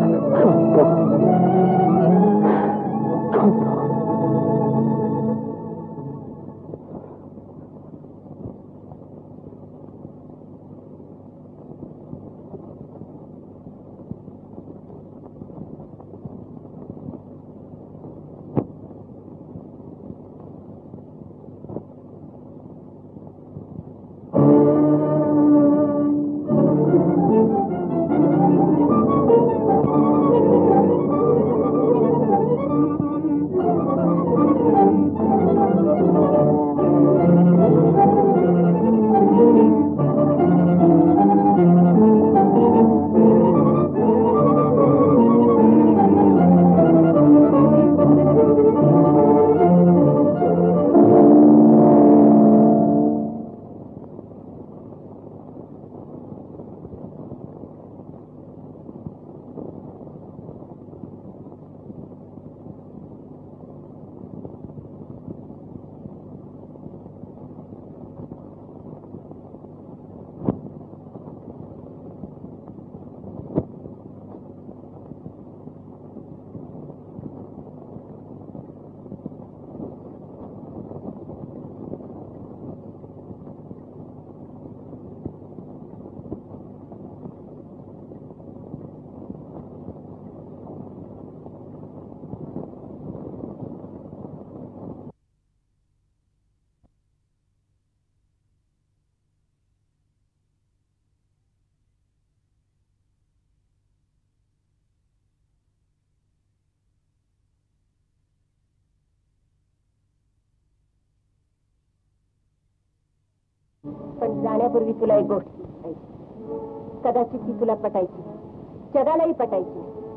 पण जाण्यापूर्वी तुला एक गोष्ट सांगायची. कदाचित ती तुला पटायची, जगालाही पटायची.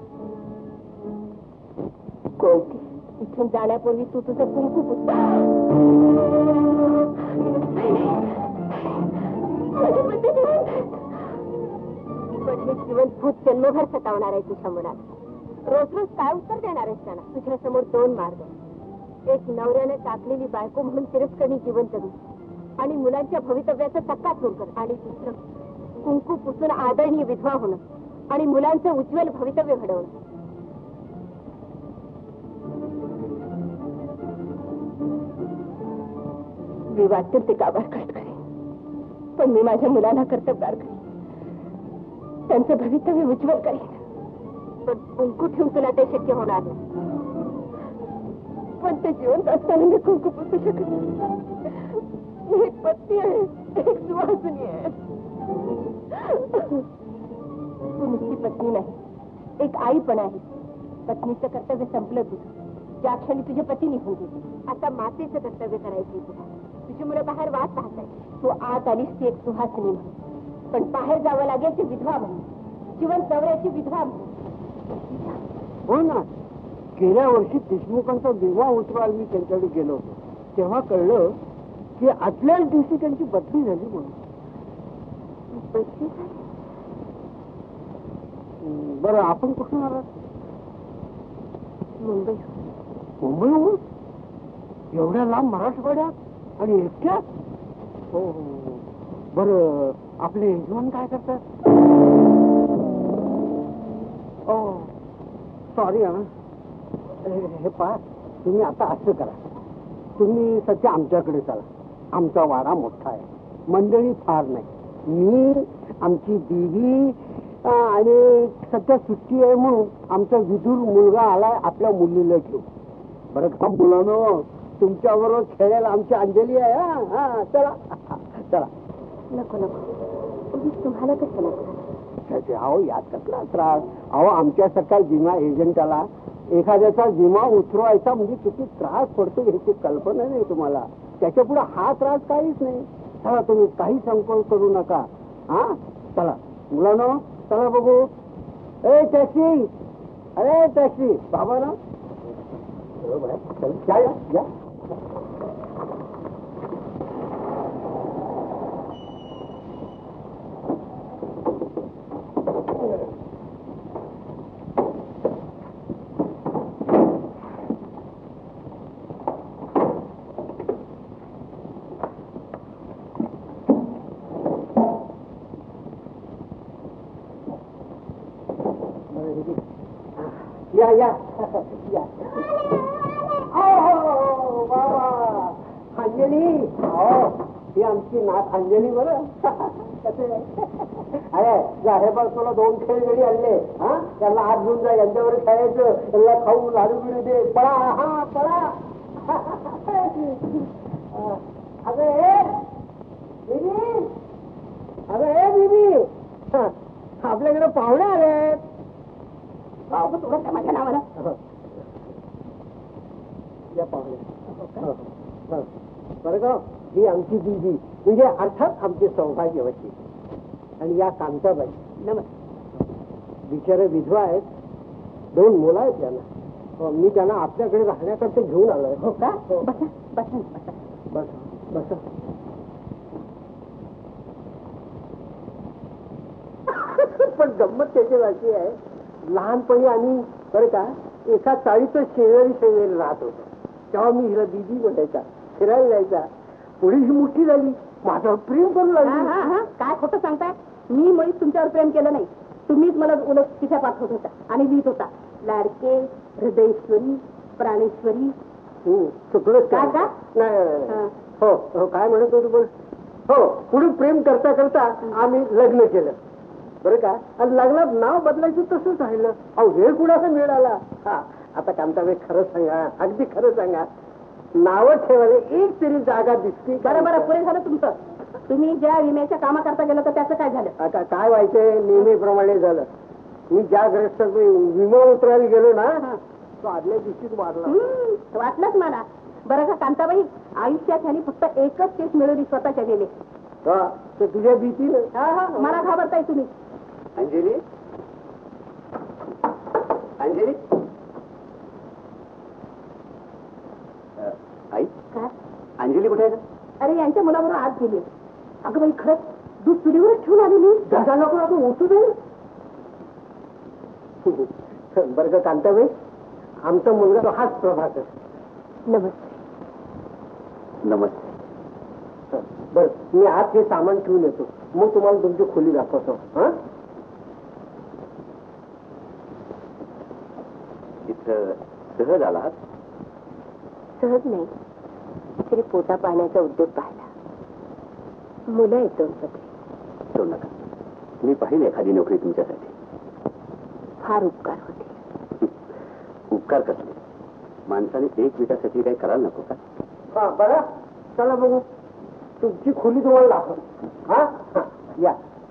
कोणती? इथून जाण्यापूर्वी तू तुझं कुंकू पण हे जीवन भूत जन्मभर सतावणार आहे तुझ्या मुलाला. रोज रोज काय उत्तर देणार आहेस त्यांना? तुझ्या समोर 2 मार्ग. एक, नवऱ्याने टाकलेली बायको म्हणून तिरस्करणी जीवन जगू आणि मुलांच्या भवितव्याचा टक्का कर. आणि दुसरं, कुंकू पुसून आदरणीय विधवा होणं आणि मुलांचं उज्ज्वल भवितव्य घडवणं. मी वाटेल ते गावात कष्ट करेन, पण मी माझ्या मुलांना कर्तबगार करेन, त्यांचं भवितव्य उज्ज्वल करेन. पण कुंकू ठेवून तुला ते शक्य होणार नाही. पण ते जिवंत असताना मी कुंकू पुसू शकत नाही. मी एक पत्नी आहे, एक सुवासिनी आहे. तू नुसती पत्नी नाही, एक आई पण आहे. पत्नीचं कर्तव्य संपलं तुझं ज्या क्षणी तुझे पती निघून गेले. आता मातेचं कर्तव्य करायचंय तुला. तुझी मुलं बाहेर वाट पाहताय. तू आत आलीस ती एक सुहासिनी म्हणून, पण बाहेर जावं लागेल ती विधवा म्हणून, जिवंत नवऱ्याची विधवा म्हणून. हो ना, गेल्या वर्षी देशमुखांचा विवाह उत्सवाला मी त्यांच्याकडे गेलो होतो. तेव्हा कळलं की आदल्याच दिवशी त्यांची बदली झाली म्हणून. बरं, आपण कुठून आलात? मुंबई. मुंबईहून? एवढ्या लांब मराठवाड्यात आणि एकट्यात? हो हो. बरं, आपले यजमान काय करतात? ओ सॉरी हा. हे पहा, तुम्ही आता असं करा, तुम्ही सध्या आमच्याकडे चला. आमचा वाडा मोठा आहे, मंडळी फार नाही. मी, आमची देवी आणि सध्या सुट्टी आहे म्हणून आमचा विदूर मुलगा आलाय आपल्या मुलीला घेऊन. बरं का मुलांनो, तुमच्या बरोबर खेळायला आमची अंजली आहे. हा हा, चला चला. नको नको, तुम्हाला कशाला त्रास? अहो यात कसला त्रास? अहो आमच्यासारख्या विमा एजंटाला एखाद्याचा विमा उतरवायचा म्हणजे किती त्रास पडतो याची कल्पना नाही तुम्हाला. त्याच्या पुढे हा त्रास काहीच नाही. चला, तुम्ही काही संकोच करू नका. हा चला मुलांनो, चला बघू. ए टॅक्सी, अरे टॅक्सी, बाबा ना, चला या. या या या. बाबा अंजली, ही आमची नाथ अंजली. बरं कसे? अरे हे बघ, तुला 2 खेळगडी आणले. हा, त्यांना हात घेऊन जा, यांच्यावर खेळायचं. त्यांना खाऊ लाडू बिडू दे. पळा, हा पळा. अगं हे बीबी, अगं हे बीबी, आपल्याकडे पाहुणे आले. माझ्या नावाला या पाहुणे. बरं का, ही आमची दिदी, म्हणजे अर्थात आमची सौभाग्यवती. आणि या कांताबाई, बिचारे विधवा आहेत. 2 मुलं आहेत त्यांना. मी त्यांना आपल्याकडे राहण्याकरता घेऊन आलोय. हो का? बसा बसा बसा बसा. पण गंमत त्याची अशी आहे, लहानपणी आम्ही बरं का एका चाळीचं शेजारी राहत होतो. तेव्हा मी हिला दिदी म्हणायचा, फिरायला जायचा. पुढे ही मोठी झाली, माझ्यावर प्रेम करू लागली. काय खोटं सांगताय? मी मुळीच तुमच्यावर प्रेम केलं नाही. तुम्हीच मला उलट चिठ्या पाठवत होता आणि लिहित होता, लाडके, हृदयेश्वरी, प्राणेश्वरी. चुकलं काय का? नाही. हो, काय म्हणत होतो पण. हो, पुढे प्रेम करता करता आम्ही लग्न केलं. बरं का, आणि लग्नात नाव बदलायचं तसंच राहिलं. अहो वेळ कुणाचा मिळाला. हा, आता कांताबाई खरं सांगा, अगदी खरं सांगा, नावं ठेवायला एक तरी जागा दिसते. बरं पुरे झालं तुमचं. तुम्ही ज्या विम्याच्या कामा करता गेलं तर त्याचं काय झालं? आता काय व्हायचंय, नेहमीप्रमाणे झालं. मी ज्या ग्रस्त विमा उतरायला गेलो ना, तो आदल्या दिवशीच वाढला. वाटलंच मला. बरं का कांताबाई, आयुष्यात ह्यानी फक्त एकच केस मिळवली, स्वतःच्या गेले. तर तुझ्या भीतीनं मला घाबरताय तुम्ही. अंजली, अंजली, आई, काय? अंजली कुठे आहे? अरे यांच्या मुलाबरोबर आत गेली. अगं बाई, खरंच दूध चुलीवरच ठेवून आली मी. दादा नको उठू दे. बरं का कांताबाई, आमचा मुलगा हाच प्रभाकर. नमस्ते. नमस्ते. बर, मी आज हे सामान ठेवून येतो, मग तुम्हाला तुमची खोली दाखवतो. हा, इथं सहज आलात? सहज नाही, तरी पोटा पाण्याचा उद्योग पाहिला. मुलं आहेत 2 पत्रे. ठेवू नका, मी पाहिली एखादी नोकरी तुमच्यासाठी. फार उपकार होते. उपकार कसले? माणसाने 1 मिनिटासाठी काही करायला नको का? हा, बघा, चला बघू तुमची खोली तुम्हाला दाखव. हा, या.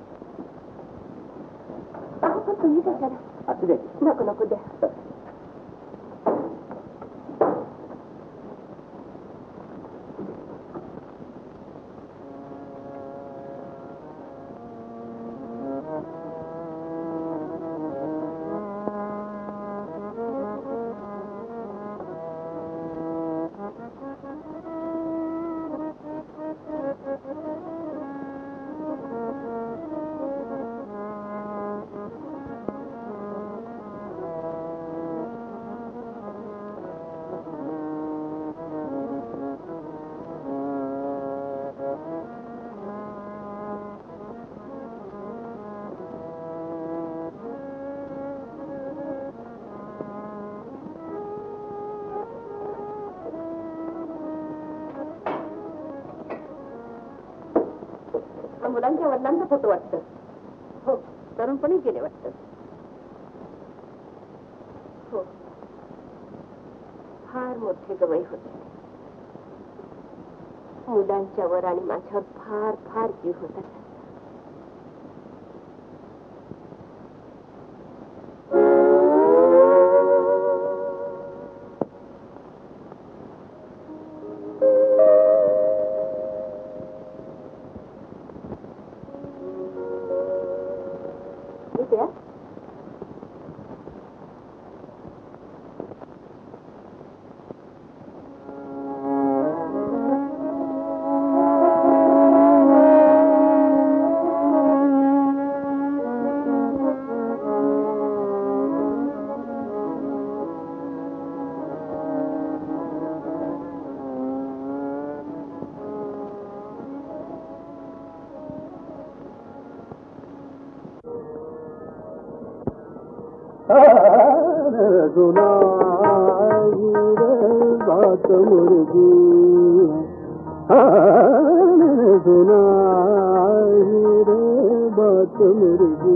तुम्ही कशाला? असू दे. नको नको द्या. मुलांच्या वडिलांचा फोटो वाटतं. हो, तरुणपणी गेले वाटतं. हो, फार मोठे गवई होते. मुलांच्या वर आणि माझ्यावर फार फार जीव होता. बात मुर्गी रे बात मुर्गी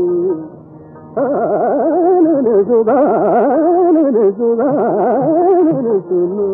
सुधा सुधा सुना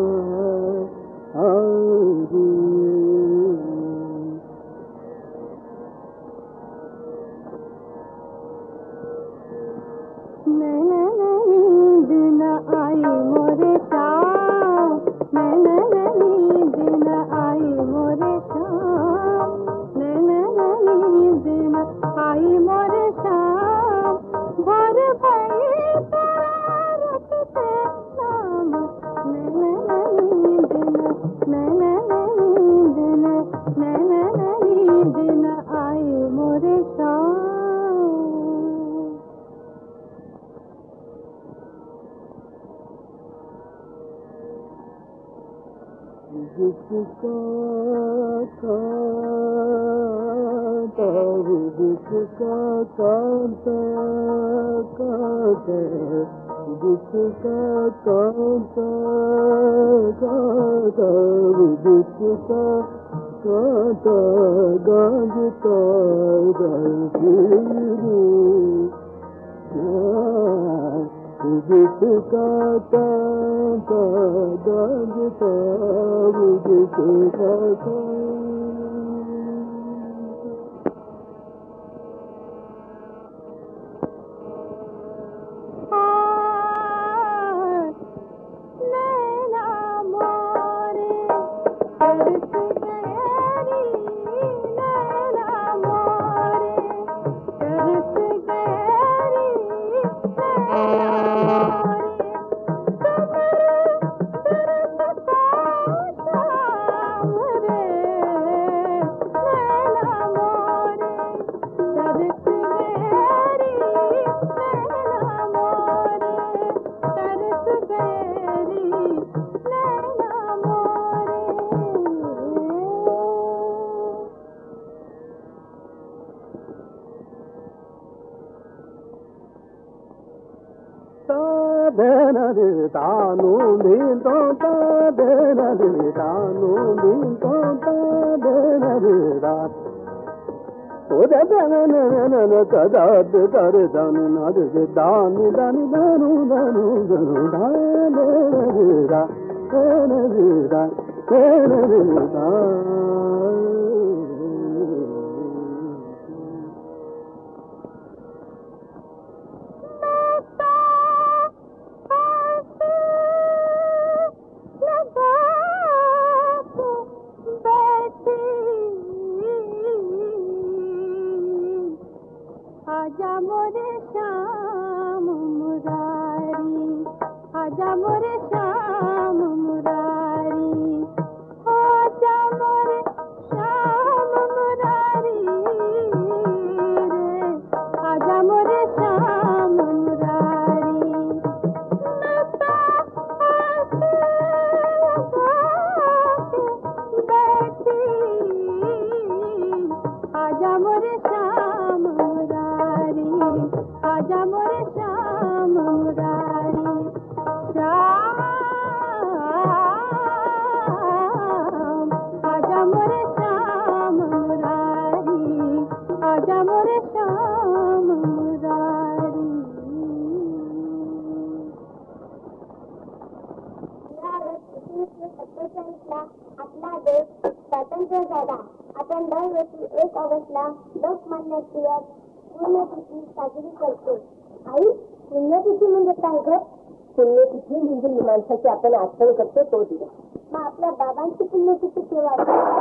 दादा, आपण दरवर्षी 1 ऑगस्टला लोकमान्य टिळक पुण्यतिथी साजरी करतो. आई, पुण्यतिथी म्हणजे काय ग? पुण्यतिथी म्हणजे माणसाची आपण आठवण करतो तो दिवस. मग आपल्या बाबांची पुण्यतिथी केव्हा?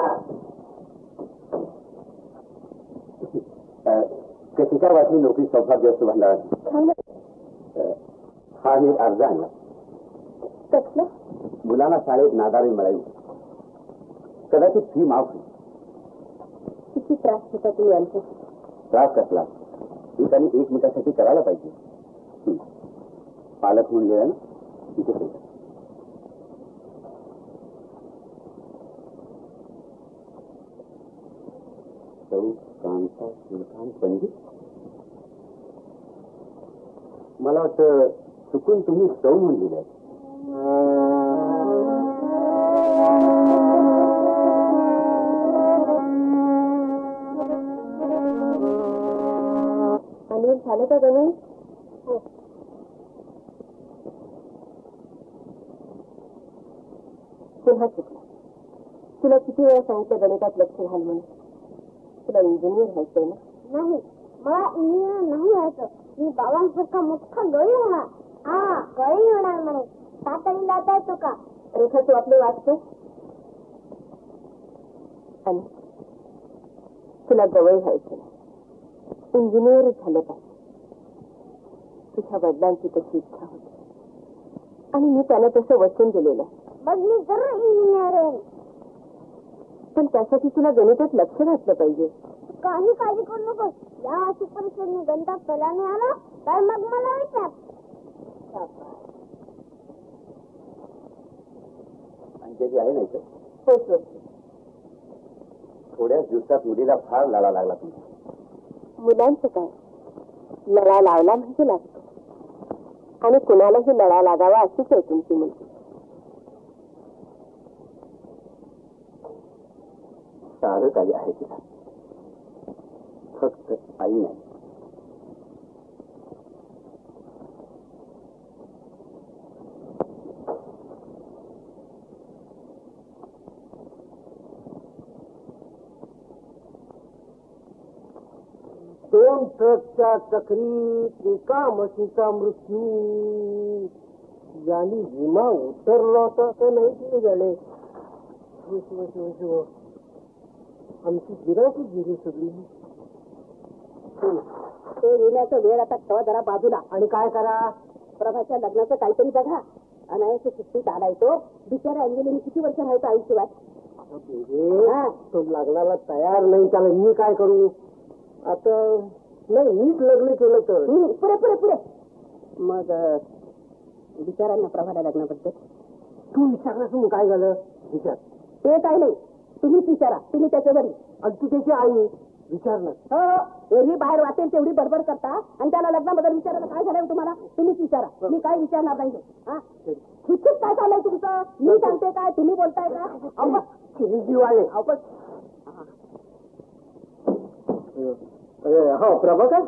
कशी काय वाटली नोकरी सौभाग्यवस्त भंडार? हा मी अर्ज आणला. कसलं? मुलांना शाळेत नादारी मिळावी, कदाचित फी माफ होईल. किती त्रास होता तुम्ही आमचा? त्रास कसला, ही त्यांनी 1 मिनिटासाठी करायला पाहिजे. पालक म्हणून गेला ना तिथे कांता श्रीकांत पंडित. मला वाटतं चुकून तुम्ही सौ म्हणून लिहिलंय. अनिल, झालं का गणित? हो. पुन्हा चुकला. तुला किती वेळा सांगितलं गणितात लक्ष घाल म्हणून? तुला इंजिनियर व्हायचंय ना? नाही, मला इंजिनियर नाही व्हायचं. मी बाबांसारखा मोठा गळी होणार. हा, गळी होणार म्हणे. तातडी लावता येतो का? रेखा, तू आपले वाचतो. आणि तुला गवई व्हायचं नाही, इंजिनियर झालं पाहिजे. तुझ्या वडिलांची तशी इच्छा होती आणि मी त्यांना तसं वचन दिलेलं. मग मी जरूर इंजिनियर आहे. पण त्यासाठी तुला गणितात लक्ष घातलं पाहिजे. काही काळजी करू नकोस. या वार्षिक परीक्षेत मी गणितात पहिला नाही आला तर मग मला विचार. अंजली आहे नाही तर हो सर. थोड्याच दिवसात मुलीला फार लढा लागला तुमचा. मुलांचं काय, लढा लावला म्हणजे लागतो. आणि कुणालाही लढा लागावा अशीच आहे तुमची मुलगी. सारं काही आहे तिला, फक्त आई नाही. दोन ट्रकच्या चक्रीत एका म्हशीचा मृत्यू. यांनी विमा उतरला होता का नाही ते झाले. आमची गिराकी गिरी सगळी. ते विम्याचा वेळ आता ठेवा जरा बाजूला आणि काय करा, प्रभाच्या लग्नाचं काहीतरी बघा. अनायास सुट्टीत आलाय तो. बिचारा अंजलीने किती वर्ष राहायचं आयुष्यवाद. तो लग्नाला तयार नाही, त्याला मी काय करू आता? नाही, मीच लग्न केलं तर. पुरे पुरे पुरे. मग विचारांना प्रभाला लग्नाबद्दल. तू विचारलं काय झालं? विचार. ते काय नाही, तुम्हीच विचारा. तुम्ही त्याच्या घरी आणि तू त्याची आई विचारलं. हो, एरवी बाहेर वाटेल तेवढी बडबड करता आणि त्याला लग्नाबद्दल विचारायला काय झालंय तुम्हाला? तुम्हीच विचारा. मी काय विचारणार नाही. हा, शिक्षित काय चाललंय तुमचं? मी सांगते काय, तुम्ही बोलताय का? चिरंजीव आले. हो प्रभाकर,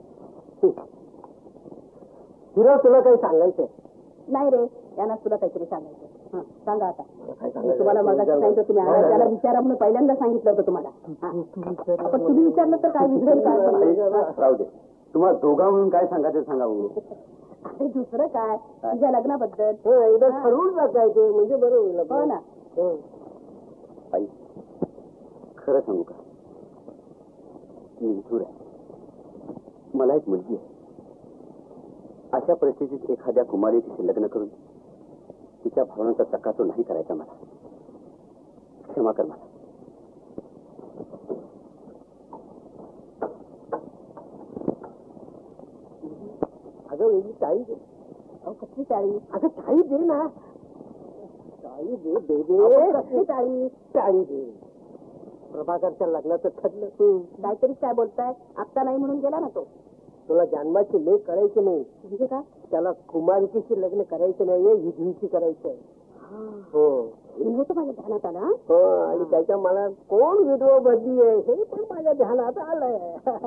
हिरा तुला काही सांगायचंय? नाही रे, यांना तुला काहीतरी सांगायचं. सांगा आता. तुम्हाला मग सांगितलं तुम्ही त्याला विचारा म्हणून पहिल्यांदा सांगितलं होतं तुम्हाला. पण तुम्ही विचारलं तर काय विचारेल काय? राहू दे, तुम्हाला दोघा म्हणून काय सांगायचं सांगा. अरे दुसरं काय, तुझ्या लग्नाबद्दल एकदा ठरवून जायचं म्हणजे बरं होईल. हो ना. आई, खरं सांगू का, मी विठूर आहे. मला एक मुलगी आहे. अशा परिस्थितीत एखाद्या कुमारीशी लग्न करून तिच्या भावनांचा चक्काचूर नाही करायचा. मला क्षमा कर. मला अगं वेगळी टाळी दे. कसली टाळी? अगं टाळी दे ना. टाळी दे बेबे. कसली टाळी? टाळी दे. प्रभाकरच्या लग्नाचं ठरलं. काहीतरी काय बोलताय? आत्ता नाही म्हणून गेला ना तो. तुला जन्माची लेख करायची नाही. म्हणजे काय? त्याला कुमारिकेशी लग्न करायचं नाहीये, विधवीची करायचंय. हो होतं माझ्या ध्यानात आला. हो. आणि त्याच्या मला कोण विधवा बदली आहे हे पण माझ्या ध्यानात आलंय.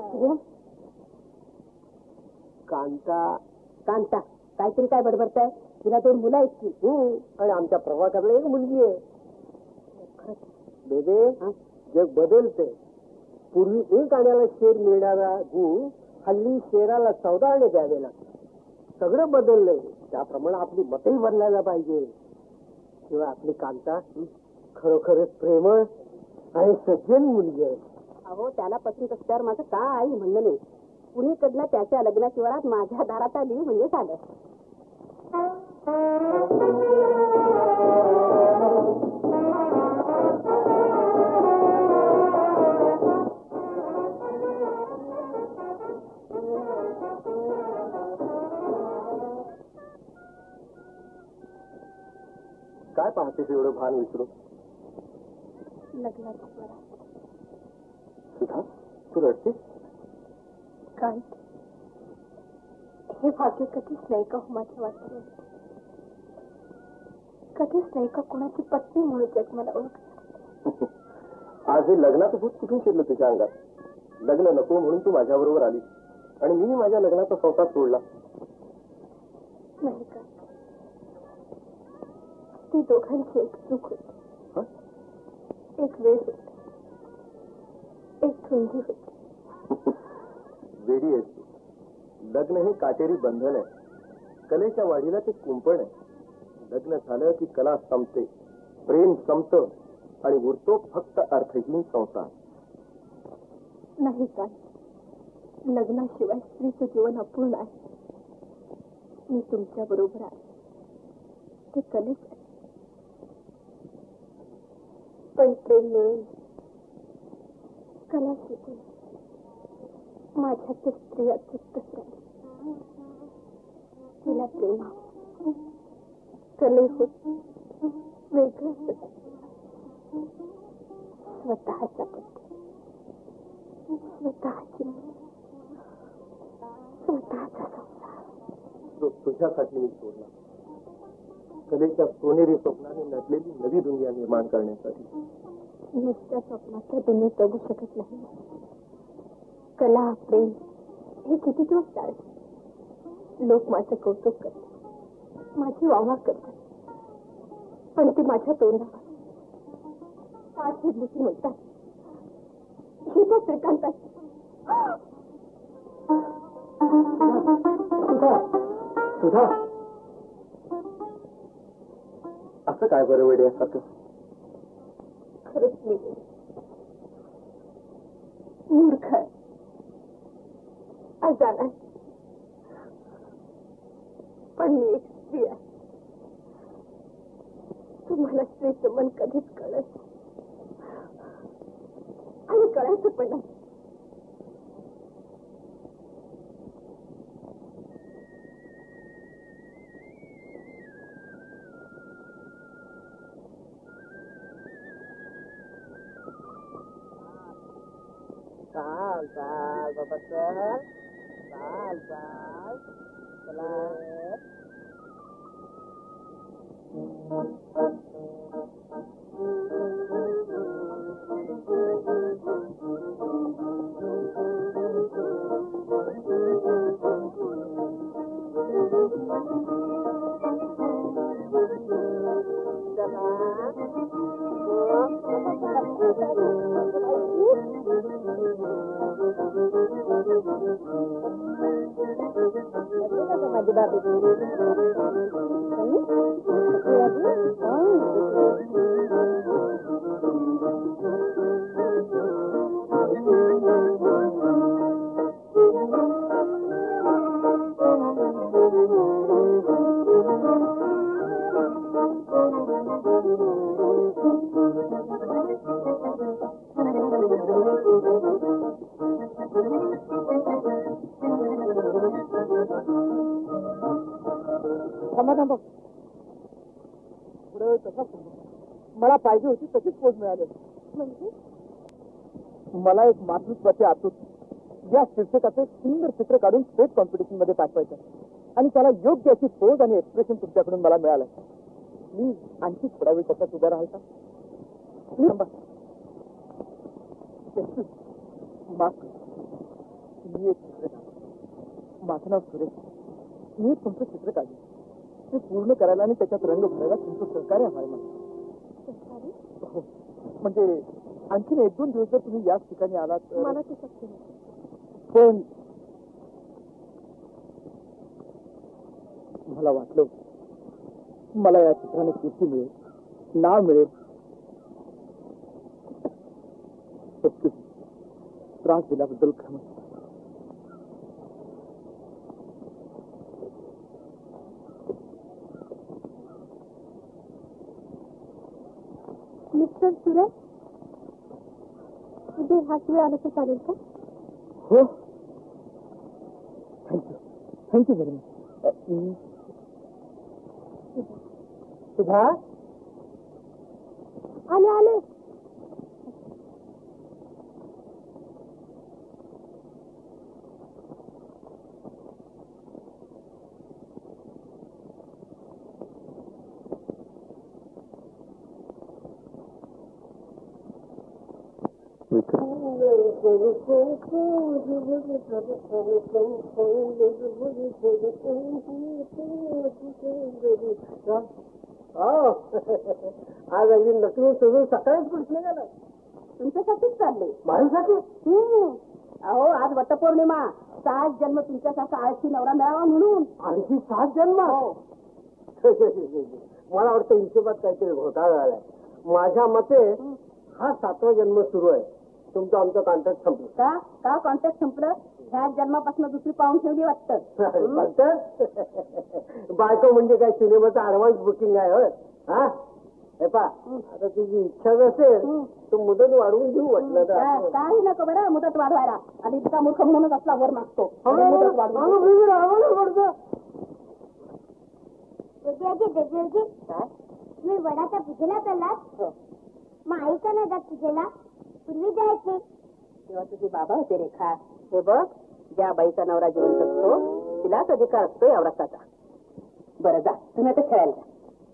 कांता. कांता काहीतरी काय बडबडताय? तिला 2 मुलं आहेत की. आणि आमच्या प्रभाकरला एक मुलगी आहे. बेबे, जग बदलते. पूर्वी एक आण्याला शेर मिळणारा गूळ हल्ली शेराला 14 आणे द्यावे लागतात. सगळं बदललंय. त्याप्रमाणे आपली मतही बदलायला पाहिजे. शिवाय आपली कांता खरोखरच प्रेमळ आणि सज्जन मुलगी आहे. अहो त्याला पसंत असल्यावर माझं काय म्हणणं नाही. कुणीकडनं त्याच्या लग्नाची वरात माझ्या दारात आली म्हणजे झालं. काय पाहतेस एवढं भान विसरून? लग्नाची वरात. सुधा, तू रडतेस? काय हे भाग्य कधीच नाही का हो माझ्या वाटलं. कधीच नाही का कोणाची पत्नी म्हणून जग मला ओळख. आज हे लग्नाचं भूत कुठून शिरलं तुझ्या अंगात? लग्न नको म्हणून तू माझ्या बरोबर आली आणि मी माझ्या लग्नाचा संसार सोडला. नाही का ती दोघांची एक चूक होती. एक वेळ होती, एक धुंदी होती. वेडी आहेस तू. लग्न हे काटेरी बंधन आहे. कलेच्या वाढीला ते कुंपण आहे. लग्न झालं की कला संपते, प्रेम संपतं आणि उरतो फक्त अर्थहीन संसार. नाही का लग्नाशिवाय स्त्रीचं जीवन अपूर्ण आहे. मी तुमच्या बरोबर आहे ते कलेच आहे. पण प्रेम मिळेल कला शिकून माझ्या ते स्त्री अतृप्तच राहील. तिला प्रेम कले होत वेगळं स्वतःच्या पद्धती, स्वतःची स्वतःचा संसार. तुझ्यासाठी मी सोडला. कलेच्या सोनेरी स्वप्नाने नटलेली नवी दुनिया निर्माण करण्यासाठी. नुसत्या स्वप्नाच्या दुनियेत जगू शकत नाही. कला प्रेम हे किती दिवस चालते. लोक माझं कौतुक करतात, माझी वाहवा करतात, पण ती माझ्या तोंडावर पाठ फिरली की म्हणतात ही तर श्रीकांत आहे. सुधा, असं काय बरं वेड्यासारखं? खरंच मी मूर्ख आहे, अजाण आहे. पण मी एक स्त्री आहे. तुम्हाला स्त्रीचं मन कधीच कळत आणि कळायचं पण नाही. चाल चाल बाबा चल. चाल चाल चला. माझी बाबी मला पाहिजे होती तशीच पोच मिळाली. म्हणजे मला एक मातृत्वाची आतुरता या शीर्षकाचे सुंदर चित्र काढून स्टेट कॉम्पिटिशन मध्ये पाठवायचं आणि त्याला योग्य अशी पोज आणि एक्सप्रेशन तुमच्याकडून मला मिळालं. मी आणखी थोडा वेळ त्याच्यात उभा राहाल का? मी एक चित्र काढलं. माझं नाव सुरेश. मी एक तुमचं चित्र काढलं. ते पूर्ण करायला आणि त्याच्यात रंग भरायला तुमचं सहकार्य हवंय मला. म्हणजे आणखीन 1-2 दिवस जर तुम्ही याच ठिकाणी आलात तर मला ते शक्य नाही. पण मला वाटलं मला या ठिकाणी कीर्ती मिळेल, नाव मिळेल. त्रास दिल्याबद्दल क्षमा. मिस्टर सुरेश, उद्या ह्याच वेळ आलं तर चालेल का? हो, थँक्यू व्हेरी मच. सुधा, आले आले. आज अगदी नटून सगळं सकाळीच कुठले गेलं. तुमच्यासाठीच चालले. माझ्यासाठी अहो, आज वटपौर्णिमा. 7 जन्म तुमच्यासारखा आळशी नवरा मिळावा म्हणून. आणखी 7 जन्म. मला वाटतं हिशोबात काहीतरी घोटाळा झालाय. माझ्या मते हा 7वा जन्म सुरू आहे. तुमचं आमचं कॉन्ट्रॅक्ट संपलं. का कॉन्ट्रॅक्ट संपलं? ह्या जन्मापासून दुसरी पाहून ठेवली वाटतं. बायको म्हणजे काय सिनेमाचं ऍडव्हान्स बुकिंग आहे होय? हा हे पा, आता तुझी इच्छा असेल तर मुदत वाढवून घेऊ वाटलं तर. काही नको बरं मुदत वाढवायला. आणि इतका मूर्ख म्हणूनच असला वर मागतो. मुदत वाढवून. तुम्ही वडाच्या पूजेला चाललात? मग आई का नाही जात पूजेला? पूर्वी जायचे. तेव्हा तुझे बाबा होते रेखा. हे बघ, ज्या बाईचा नवरा जिवंत असतो तिलाच अधिकार असतो या व्रताचा. बरं जा, तुम्ही आता खेळायला जा.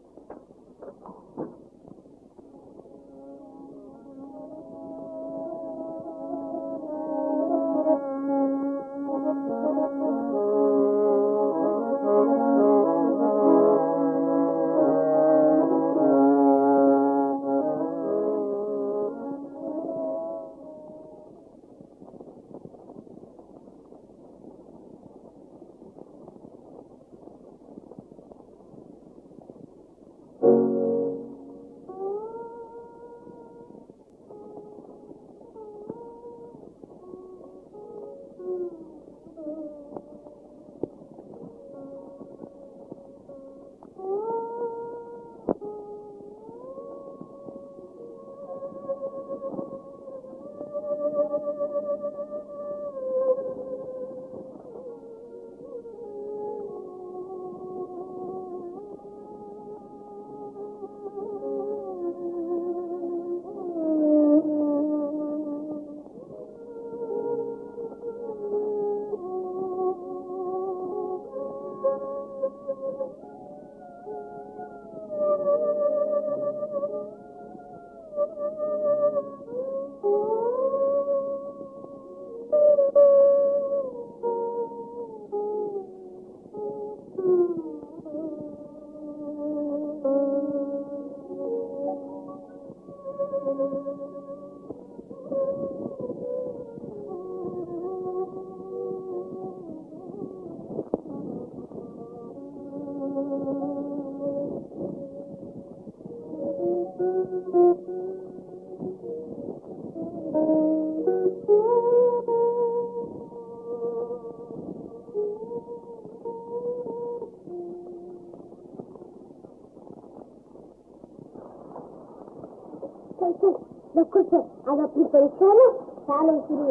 नको सर, आज आपली परीक्षा आहे ना, चालेल सुरू.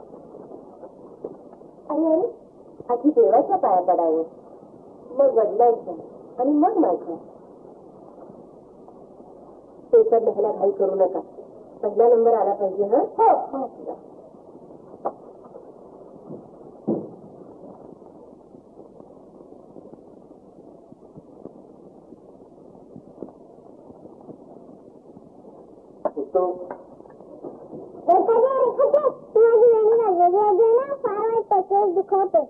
अरे आधी देवाच्या पाया पडावं, मग बदलायचं आणि मग माझं. पेपर लिहायला घाई करू नका. पहिला नंबर आला पाहिजे. हा हो. दुखवते.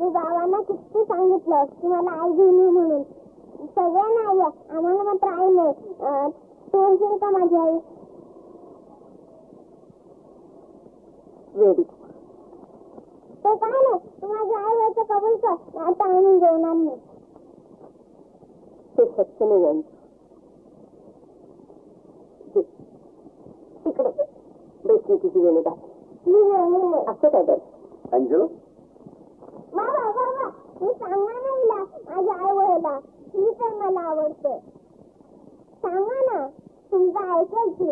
मी बाबांना किती सांगितलं की मला आई घेऊन ये म्हणून. सगळ्यांना आई आहे, आम्हाला मात्र आई नाही. तू असेल का माझी आई? वेडी ते काय नाही, तू माझी आई व्हायचं कबूल कर, आता आम्ही जेवणार नाही. ते सत्य नाही यांचं. तिकडे बेसली तुझी वेणी दाखव. असं काय कर अंजू, बाबा बाबा तू सांगा ना हिला माझी आई व्हायला. ही तर मला आवडते. सांगा ना, तुमचं ऐकायची.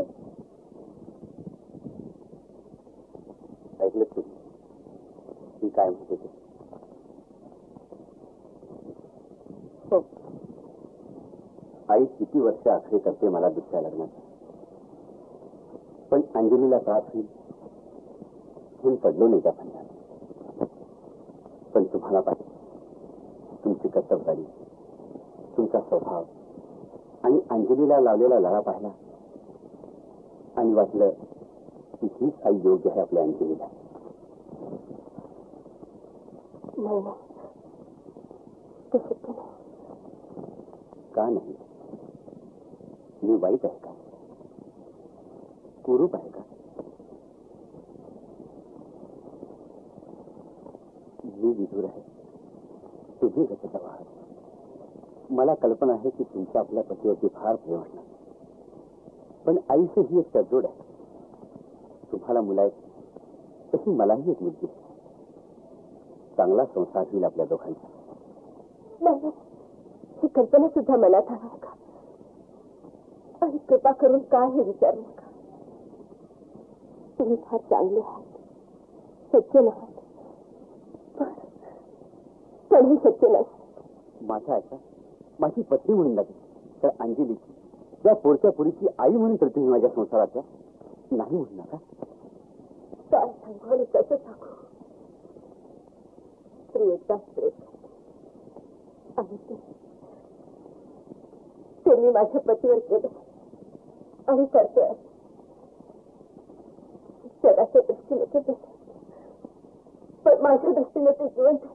ऐकलं तुम्ही मी काय म्हणते ते? हो. आई किती वर्ष आखरी करते मला दुसऱ्या लग्नात, पण अंजलीला त्रास होईल म्हणून पडलो नाही त्या फंद्यात. पण तुम्हाला पाहिजे तुमची कर्तबगारी, तुमचा स्वभाव आणि अंजलीला लावलेला लळा पाहिला आणि वाटलं की हीच आई योग्य आहे आपल्या अंजलीला. नाही नाही, ते शक्य नाही. का नाही? मी वाईट आहे का? कुरूप आहे का? मी विधूर आहे, तुम्ही गतभाव आहात. मला कल्पना आहे की तुमच्या आपल्या पतीवरती फार प्रेम असणार, पण आईची ही एक तडजोड आहे. तुम्हाला मुलं आहेत तशी मलाही एक मुलगी आहे. चांगला संसार होईल आपल्या दोघांचा. नाही, ही कल्पना सुद्धा मनात आणू नका आणि कृपा करून काय हे विचारू नका. तुम्ही फार चांगले आहात, सज्जन आहात, पण हे सत्य नाही. माझ्या ऐका, माझी पत्नी म्हणून लागेल तर अंजलीची, त्या पोरच्या पुरीची आई म्हणून तर तुम्ही माझ्या संसाराच्या नाही म्हणू नका. काय सांगू आणि कसं सांगू? स्त्री एकदाच प्रेम आणि ते मी माझ्या पतीवर केलं आणि करते. जगाच्या दृष्टीने ते तसं, पण माझ्या दृष्टीने ते जिवंत.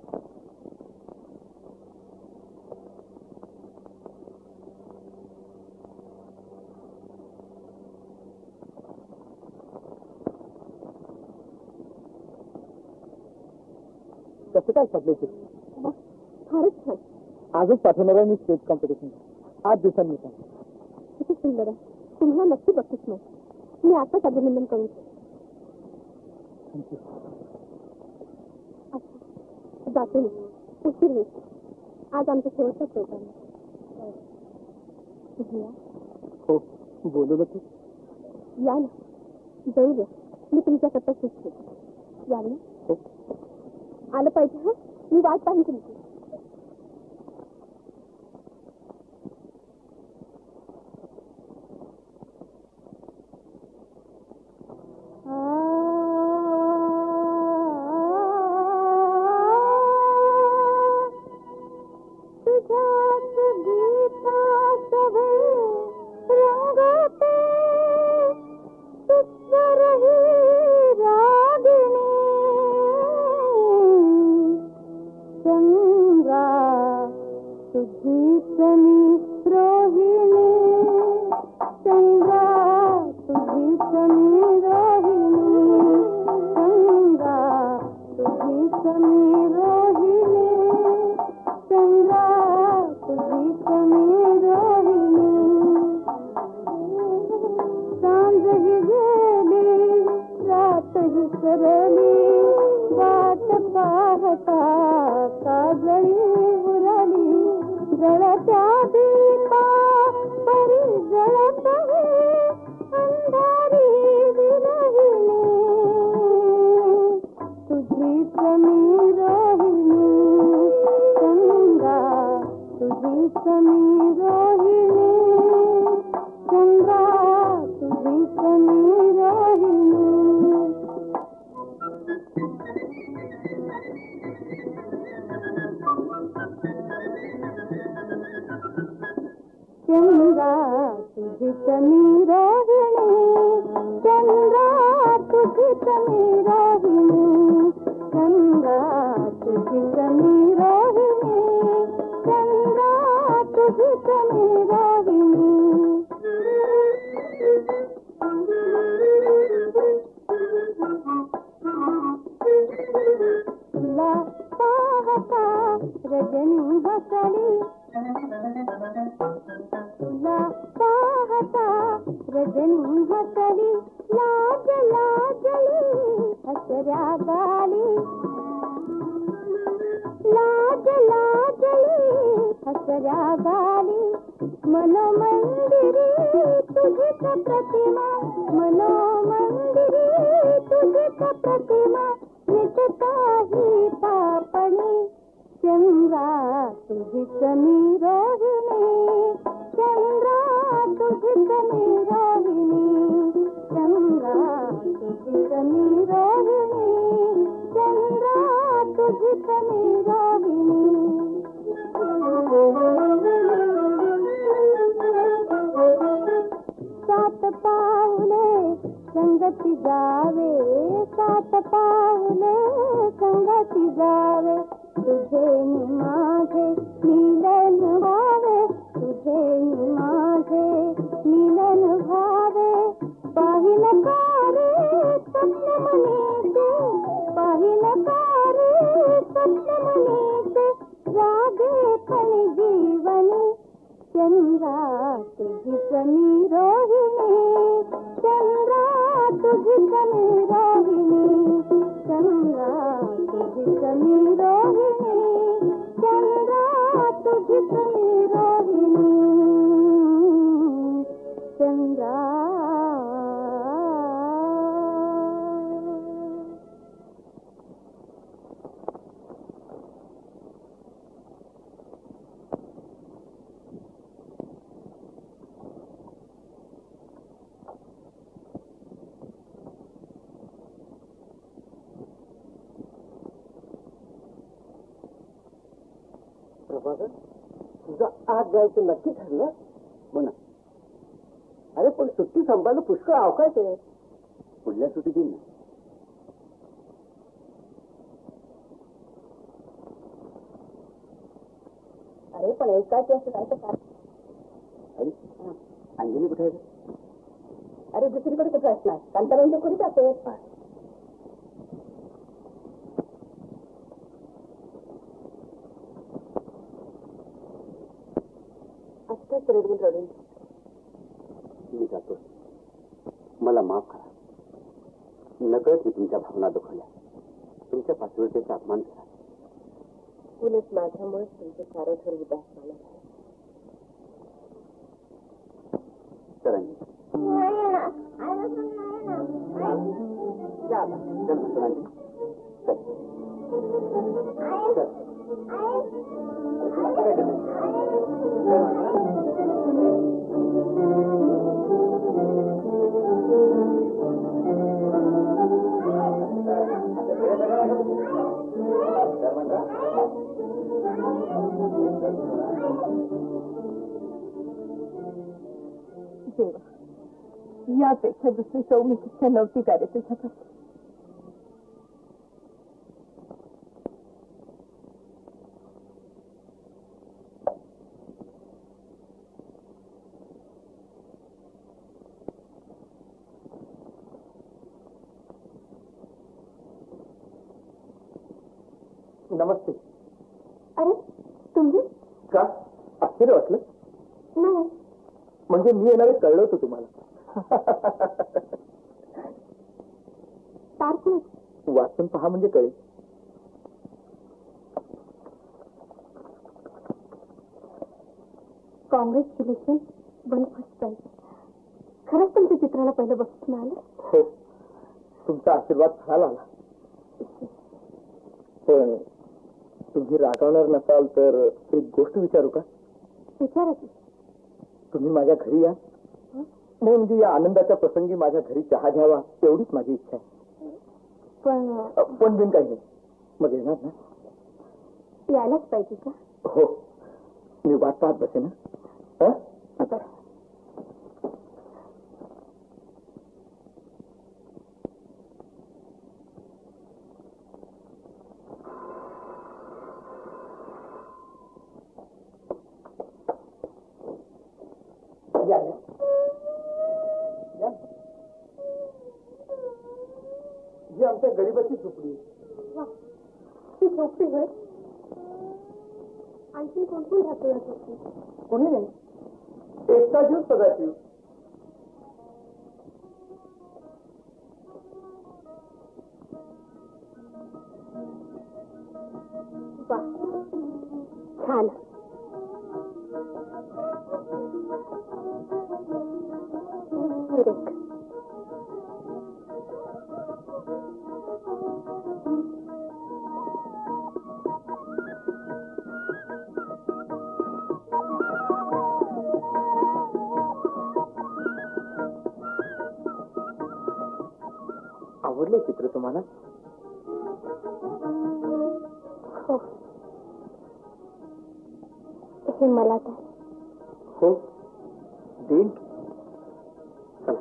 कसं काय पडले ते? फारच छान. आजच पाठवणार आहे मी स्टेज कॉम्पिटिशन. 8 दिवसांनी येतात. किती सुंदर आहे. तुम्हाला नक्की बघतच नाही. मी आताच अभिनंदन करू. थँक्यू. जाते मी, उशीर होईल. आज आमचा शेवटचा प्रोग्राम आहे. हो, बोलू तू. या ना, जाऊ मी तुमच्याकरता शिकते. या ना. हो. आलं पाहिजे. हा, मी वाट पाहिजे तुमची. चंद्रा तुझी समीरा चंद्रा तुझी समीरा चंद्रा तुझी समीरा रजनी हसली लाज लाजली हसऱ्या गाली लाज लाजली हसऱ्या गाली मनोमंदिरी तुझीच प्रतिमा मनोमंदिरी तुझीच प्रतिमा निजताही पापणी चंद्रा तुझीच मी रोहिणी चंद्रा तुझीच मी रोहिणी चंद्रा तुझीच मी रोहिणी चंद्रा तुझीच मी रोहिणी सात पाऊले संगती जावे सात पाऊले संगती जावे तुझे नि माझे मिलन व्हावे तुझे नि माझे मिलन व्हावे पाहिल कारे स्वप्न मनीचे पाहिल कारे स्वप्न मनीचे रागे फणी जीवनी चंद्रा तुझीच मी रोहिणी चंद्रा तुझीच मी रोहिणी चंद्रा तुझीच मी रोहिणी चंद्रा तुझीच मी रोहिणी चंद्रा तुझं आज जायचं नक्की ठरलं हो ना अरे पण सुट्टी संपायला पुष्कळ अवकाश आहे पुढल्या सुट्टीत येईल ना अरे पण एकाची असं काय तर अरे अंजली कुठे आहे अरे दुसरीकडे कुठे असणार कांताबाईंच्या कुठे जाते आत्ताच रडून रडून मी जातो मला माफ करा नकळत मी तुमच्या भावना दुखवल्या तुमच्या पात्रतेचा अपमान केला उलट माझ्यामुळेच तुमचं सारं घर उदास झालं तर अंजली जा बा. चल म्हणतो अंजली चल देवा यापेक्षा दुसरी सौम्य शिक्षा नव्हती का रे तुझ्यापासून नमस्ते अरे तुम्ही का आश्चर्य वाटलं नाही म्हणजे मी येणारे कळलं होतं तुम्हाला तारखेत वाचून पहा म्हणजे कळेल कॉंग्रॅच्युलेशन वन फर्स्ट प्राइज खरंच तुमच्या चित्राला पहिलं बक्षीस मिळालं हो तुमचा आशीर्वाद फार आला पण तुम्ही रागवणार नसाल तर एक गोष्ट विचारू का विचारा की तुम्ही माझ्या घरी या नाही म्हणजे या आनंदाच्या प्रसंगी माझ्या घरी चहा घ्यावा एवढीच माझी इच्छा आहे पण बिन काही नाही मग येणार ना यायलाच पाहिजे का हो मी वाट पाहत बसे ना हं? ही आमच्या गरीबाची झोपडी ती झोपडी होय आणखी कोण कोण राहतो या झोपडीत कोणी नाही एकटा जीव सदाशिव वा, छान. सुरेख. आवडले चित्र तुम्हाला? हो, हे मला तर. हो, देईन. चला.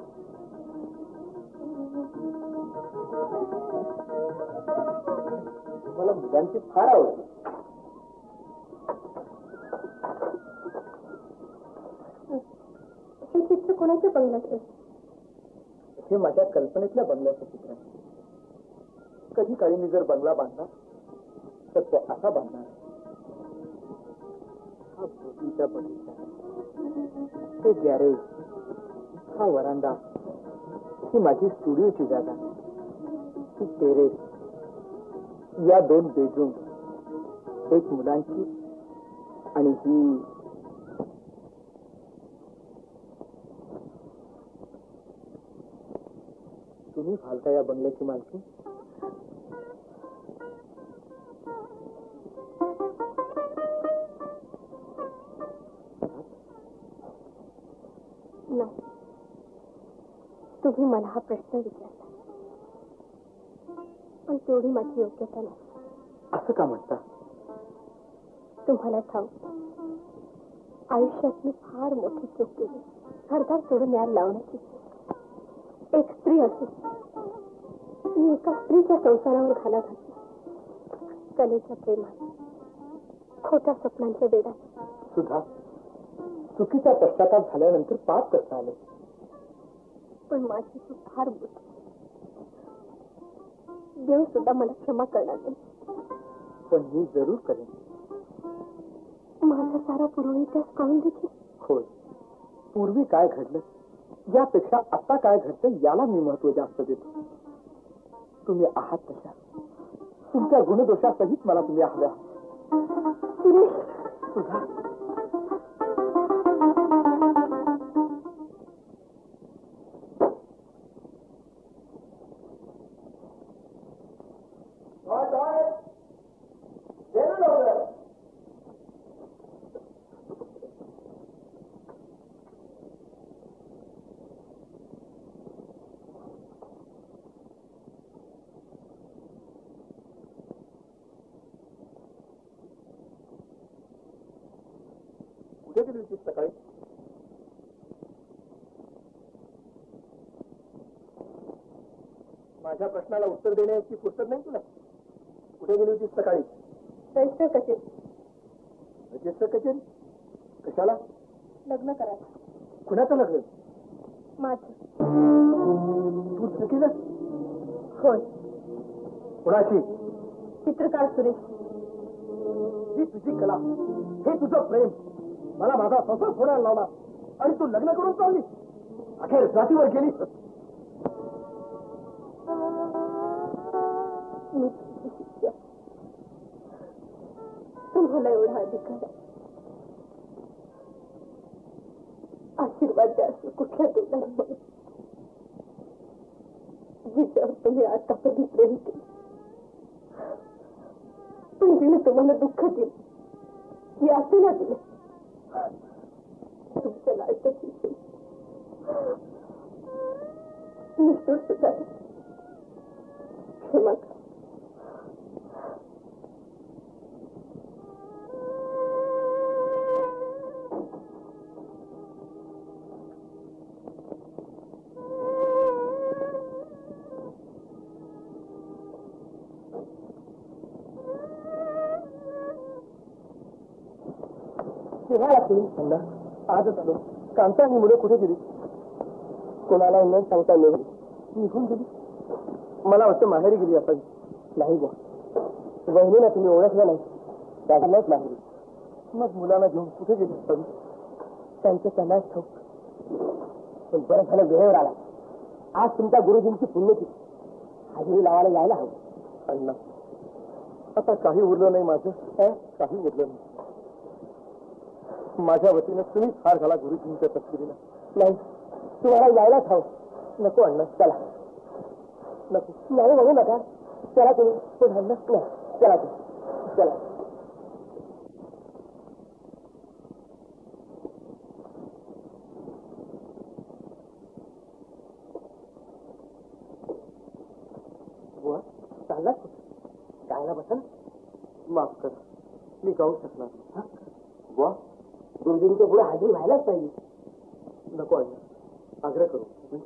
मला मुलांची फार आवडते. हे चित्र कोणाच्या बंगल्याचं? हे माझ्या कल्पनेतल्या बंगल्याचं चित्र आहे. कधी काळी मी जर बंगला बांधला तर तो असा बांधणार. हा भोवतीचा बगीचा, हे गॅरेज, हा वरांडा, ही माझी स्टुडिओची जागा, ही टेरेस, या 2 बेडरूम, एक मुलांची आणि ही तुम्ही व्हाल का या बंगल्याची मालकी? नाही, तुम्ही मला हा प्रश्न विचारला, पण तेवढी माझी योग्यता नाही. असं का म्हणता? तुम्हाला ठाऊक, आयुष्यात मी फार मोठी चूक केली. घरदार सोडून यायला लावण्याची. एक स्त्री असून मी एका स्त्रीच्या संसारावर घाला घातली. कलेच्या प्रेमात, खोट्या स्वप्नांच्या वेडात. सुद्धा चुकीचा पश्चाताप झाल्यानंतर पाप करता आलं. पण माझी चूक फार मोठी. देव सुद्धा मला क्षमा करणार नाही. पण मी जरूर करेन. माझा सारा पूर्वी इतिहास कळून देखील. होय, पूर्वी काय घडलं यापेक्षा आता काय घडतं याला मी महत्व जास्त देतो. तुम्ही आहात तशा, तुमच्या गुणदोषासहित मला तुम्ही हव्या. सुद्धा सकाळी माझ्या प्रश्नाला उत्तर देण्याची फुरसत नाही तुला? कुठे गेली होतीस सकाळी? रजिस्टर कचेरी. रजिस्टर कचेरी? कशाला? लग्न करायला. कुणाचं लग्न? माझं. तू लग्न केलं? होय. कुणाशी? चित्रकार सुरेश. ही तुझी कला, हे तुझं प्रेम मला माझा संसार सोडायला लावला आणि तू लग्न करून चालली. अखेर जातीवर गेली. तुम्हाला एवढा अधिकार आहे. आशीर्वाद द्या असं कुठल्या देणार जिच्यावर तुम्ही आतापर्यंत प्रेम केले, पण तिने तुम्हाला दुःख दिलं, यातना दिलं. तुमच्या लाडक्याची निष्ठूर सुद्धा क्षमा करा. आजच आलो. कांता आणि मुलं कुठे गेली? कोणाला न सांगता निघून गेली. मला वाटतं माहेरी गेली असावी. नाही गो, वहिनीला तुम्ही ओळखलं नाही, त्यालाच माहेरी. मग मुलांना घेऊन कुठे गेली असावी? त्यांचं त्यांनाच ठाऊक. पण बरं झालं वेळेवर आला. आज तुमच्या गुरुजींची पुण्यतिथी, हजेरी लावायला यायला हवं. अण्णा, आता काही उरलं नाही माझं, काही उरलं नाही. माझ्या वतीनं तुम्हीच हार घाला गुरुजींच्या तकदीरीला. नाही, तुम्हाला यायलाच हवं. नको अण्णा, चला. नको, नाही म्हणू नका. चला तुम्ही, पण अण्णा नाही. चला तुम्ही, चला. बुवा, चाललाच गायला बसा ना. माफ करा, मी गाऊ शकणार नाही. बुवा, गुरुजींच्या पुढे हाजीर व्हायलाच पाहिजे. नको अण्णा, आग्रह करू.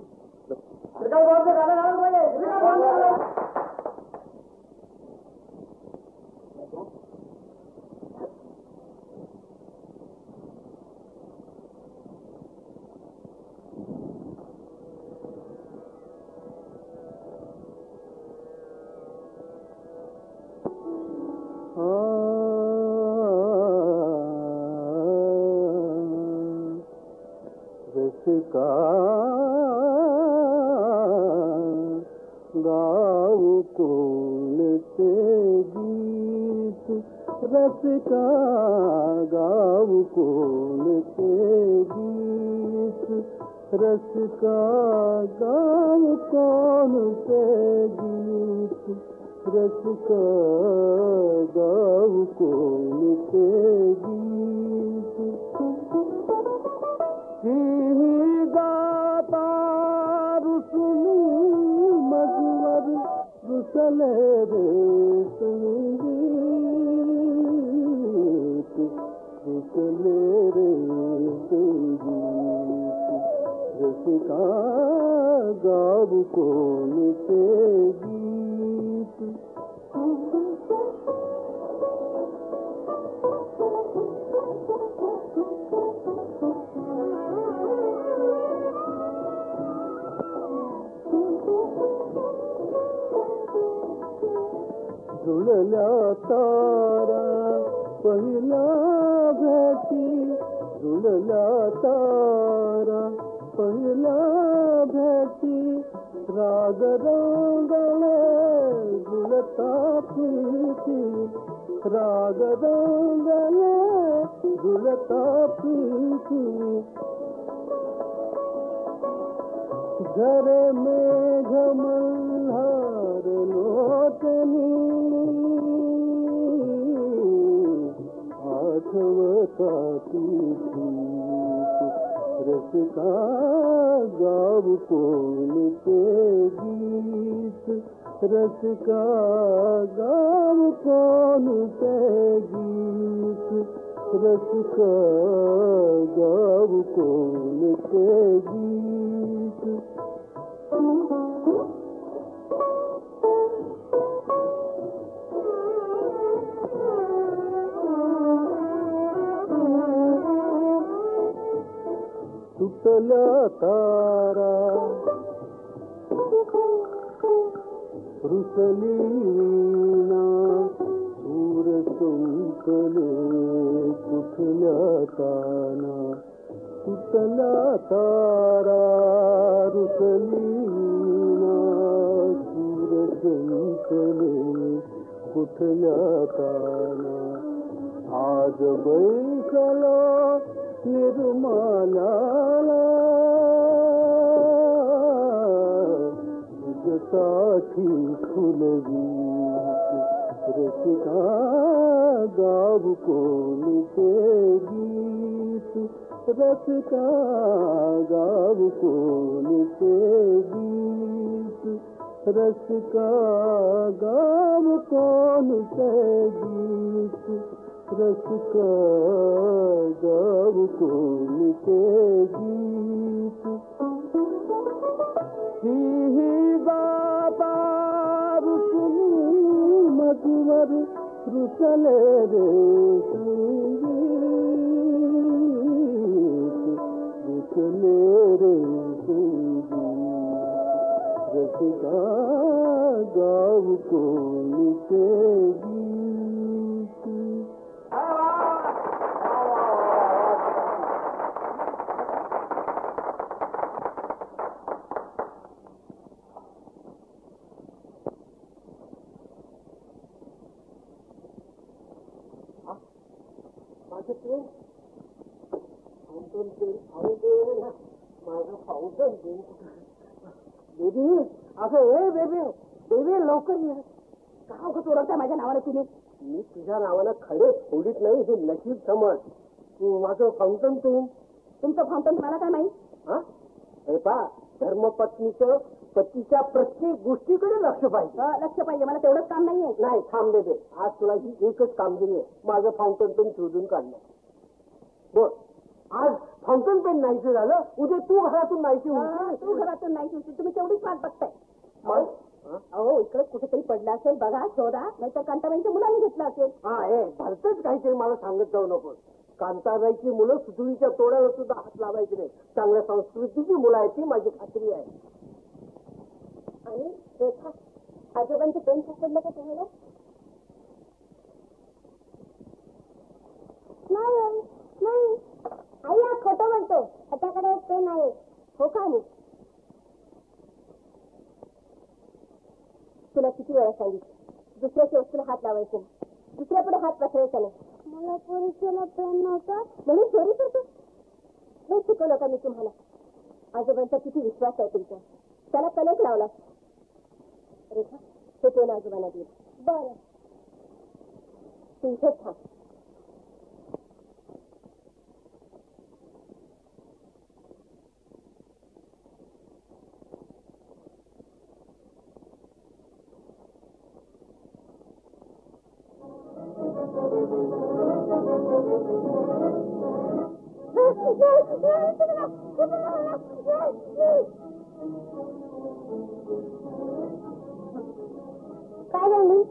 रसिका गाओ कौन से गीत, रसिका गाओ कौन से गीत, रसिका गाओ कौन से गीत, रसिका गाओ कौन से गीत. गाता रुसुनी मधुवर रुसले रे संगीत, रुसले रे संगीत, रसिका गाव कौन से गीत. जुळल्या तारा पहिला भेटी, जुळल्या तारा पहिला भेटी, राग रंगले जुळता प्रीती, राग रंगले जुळता प्रीती. झरे मेघ मल्हार लोटली, आठवता ती रसिका गाव कौन से गीत, रसिका गाव कौन से गीत, रसिका गाव कौन से गीत. तुटल्या तारा रुसली वीणा, सूर संकले कुठल्या ताना, तुटल्या तारा रुसली वीणा, सूर संकले कुठल्या ताना. आज बैसला निर्मलाला तुझ्यासाठी फुलवीत, रसिका गाव कौन से गीत, रसिका गाव कौन से गीत, रसिका गाव कौन से गीत, रसिका गाव कौन से गीत. ही गाता रुसुनी मधुवर रुसले रे संगीत, रुसले रे संगीत, रसिका गाव कौन से गीत. माझं फाउंटन बेबी असं ए बेबी बेबी लवकर ये. का उगाच ओरडताय माझ्या नावानं तुम्ही? मी तुझ्या नावानं खडे फोडीत नाही हे नशीब समज. माझं फाउंटन तुमचं फाउंटन मला काय माहित? हा हे पा धर्मपत्नीचं पतीच्या प्रत्येक गोष्टीकडे लक्ष पाहिजे. लक्ष पाहिजे मला तेवढंच काम नाहीये. नाही थांब बेबे आज तुला ही एकच कामगिरी आहे माझं फाउंटन पेन शोधून काढणं. बोल आज फाउंटन पेन नाहीचं झालं उद्या तू घरातून नाहीची होती. तू घरातून नाहीची होती तुम्ही तेवढीच वाट बघताय. अहो इकडे कुठेतरी पडलं असेल बघा शोधा नाहीतर कांताबाईंच्या मुलांनी घेतलं असेल. हा हे भलतच काहीतरी मला सांगत जाऊ नको. कांताबाईची मुलं सुतळीच्या तोड्याला सुद्धा हात लावायचे नाही. चांगल्या संस्कृतीची मुलं आहेत ती माझी खात्री आहे. आणि रेखा आजोबांचं पेन सापडलं का तुम्हाला? नाही नाही आई हा खोटं म्हणतो. त्याच्याकडे एक पेन आहे. हो का? नाही तुला किती वेळा सांगितलं दुसऱ्याच्या वस्तूला हात लावायचे नाही, दुसऱ्यापुढे हात पसरायचा नाही. मला परीक्षेला पेन नव्हता म्हणून चोरी करतो. हे शिकवलं का मी तुम्हाला? आजोबांचा किती विश्वास आहे तुमचा. त्याला कलंक लावला. रेखा हे पेन आजोबांना दिलं. बरं तू इथेच थांब. काय झाली?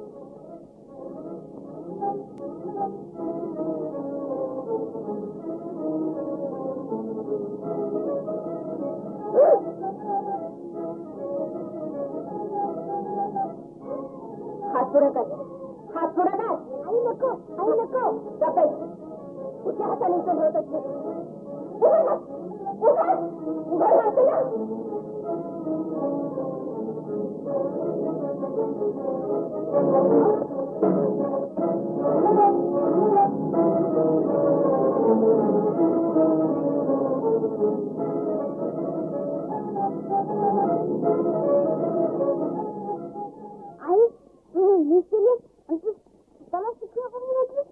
हात पुढे कर. हात पुढे कर. आई नको आई नको. गप्प. कुठल्या हाताने उचल होत असते? उघड उघड उघड मारते ना. आई तू लिहिली आणि तू त्याला शिकवा करून घेतली.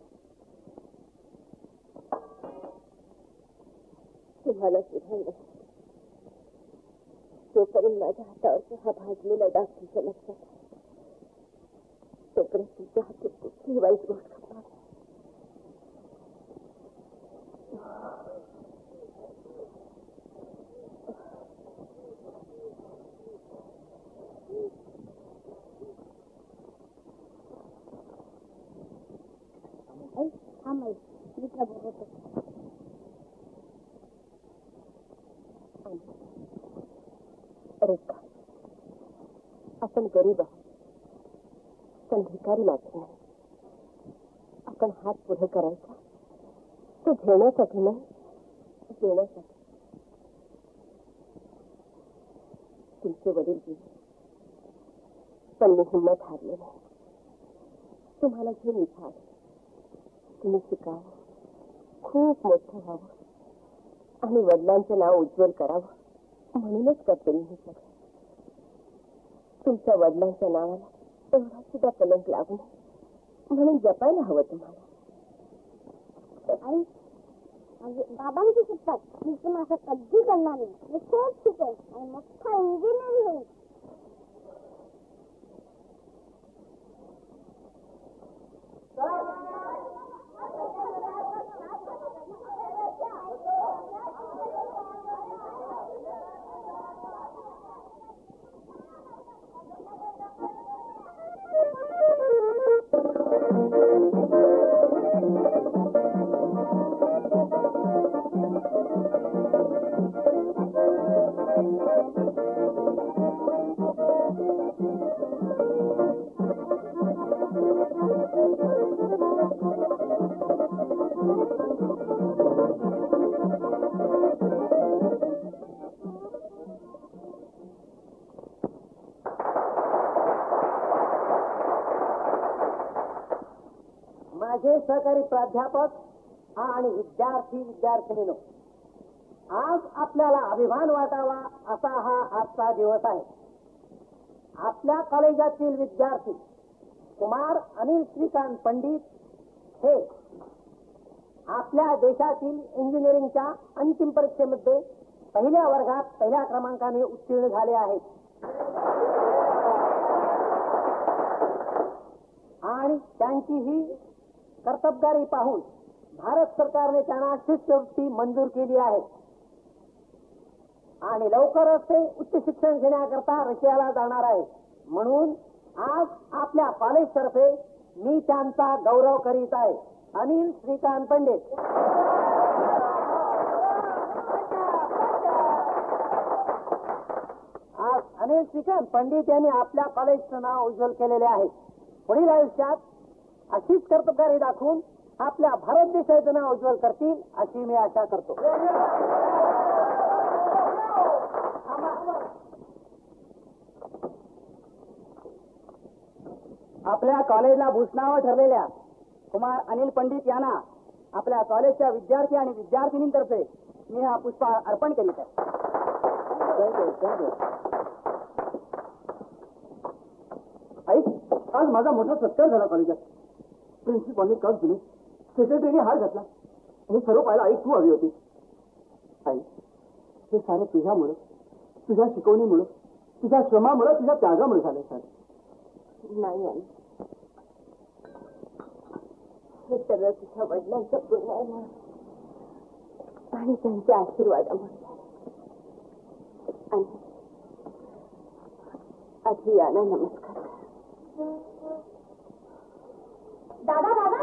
तुम्हाला सुधारलं तोपर्यंत माझ्या हातावरचा हा भाजलेला डाग तुमच्या लक्षात तोपर्यंत तुमच्या हातात कुठली वाईट गोष्ट घडणार. आई थांब आई मी तुला बोलवतो. रेखा आपण गरीब आहोत पण भिकारी मात्र नाही. आपण हात पुढे करायचा तो घेण्यासाठी नाही देण्यासाठी. तुमचे वडील गेले पण मी हिंमत हारले नाही. तुम्हाला घेऊन इच्छा आहे. तुम्ही शिकावं खूप मोठं व्हावं आणि वडिलांचं नाव उज्ज्वल करावं म्हणूनच करते मी हे सगळं. तुमच्या वडिलांच्या नावाला एवढा सुद्धा कलंक लागू नये म्हणून जपायला हवं तुम्हाला. आई म्हणजे बाबांची शपथ मी तुम्हाला कधी करणार नाही. मी खूप शिकेल आणि मोठा इंजिनियर होईल. माझे सहकारी प्राध्यापक आणि विद्यार्थी विद्यार्थिनीनो, आज आपल्याला अभिमान वाटावा असा हा आजचा दिवस आहे. आपल्या कॉलेजातील विद्यार्थी कुमार अनिल श्रीकांत पंडित हे आपल्या देशातील इंजिनिअरिंगच्या अंतिम परीक्षेमध्ये पहिल्या वर्गात पहिल्या क्रमांकाने उत्तीर्ण झाले आहेत. आणि त्यांची ही कर्तबगारी पाहून भारत सरकारने त्यांना शिष्यवृत्ती मंजूर केली आहे आणि लवकरच ते उच्च शिक्षण घेण्याकरता रशियाला जाणार आहे. म्हणून आज आपल्या कॉलेज तर्फे मी त्यांचा गौरव करीत आहे. अनिल श्रीकांत पंडित. आज अनिल श्रीकांत पंडित यांनी आपल्या कॉलेजचं नाव उज्ज्वल केलेले आहे. पुढील आयुष्यात अशीच कर्तबगारी दाखवून आपल्या भारत देशाचं नाव उज्ज्वल करतील अशी मी आशा करतो. आपल्या कॉलेजला भूषणावर ठरलेल्या कुमार अनिल पंडित यांना आपल्या कॉलेजच्या विद्यार्थी आणि विद्यार्थिनींतर्फे मी हा पुष्पहार अर्पण करीत आहे. आई, आज माझा मोठा सत्कार झाला कॉलेजात. प्रिन्सिपॉलने कप दिली, सेक्रेटरीने हार घातला. हे सर्व पाहायला आई तू हवी होती. आई, हे सारं तुझ्यामुळं, तुझ्या शिकवणीमुळं, तुझ्या श्रमामुळं, तुझ्या त्यागामुळे झालं सारं. नाही आई, हे सगळं तुझ्या वडिलांचं पुण्य आहे म्हणून आणि त्यांच्या आशीर्वादामुळे. आणि आधी याला नमस्कार. दादा दादा,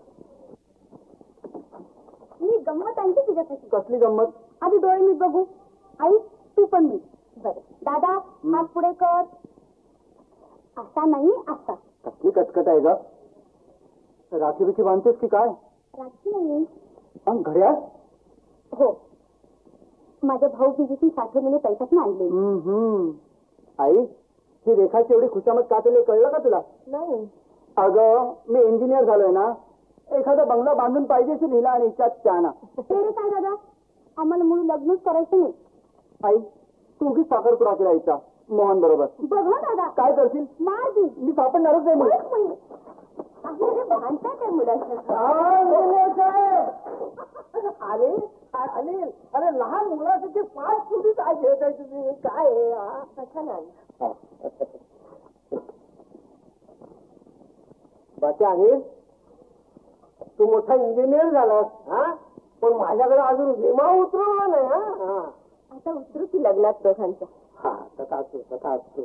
मी गंमत आणते तुझ्यासाठी. कसली गंमत? आधी डोळे मीठ बघू. आई तू पण मीठ. बरं दादा, हात पुढे कर. असा नाही असा. कसली कटकट आहे ग? राखी बिखी बांधतेस की काय? राखी नाही. मग घड्याळ? हो, माझ्या भाऊ बिजीतून साठवलेले पैशातून आणले. आई, ही रेखाची एवढी खुशामत का केली कळलं का तुला? नाही. अगं, मी इंजिनियर झालोय ना, एखादा बंगला बांधून पाहिजे लिहिला आणि इच्छा त्याना. ते रे काय दादा, आम्हाला म्हणून लग्नच करायचं नाही. आई, तू उगीच साखरपुडा केला मोहन बरोबर. बघ ना दादा, काय करशील? मार दे. मी सापडणारच नाही मुळे. भांडतात त्या मुलाचं. अरे अनिल, अरे लहान मुलासाठी 5 कोटी काय घेत आहे तुम्ही? काय आहे कसा नाही. बाकी अनिल, तू मोठा इंजिनियर झालास हा, पण माझ्याकडे अजून विमा उतरवला नाही. हा, आता उतरू की लग्नात दोघांच्या. हा, तथा असतो.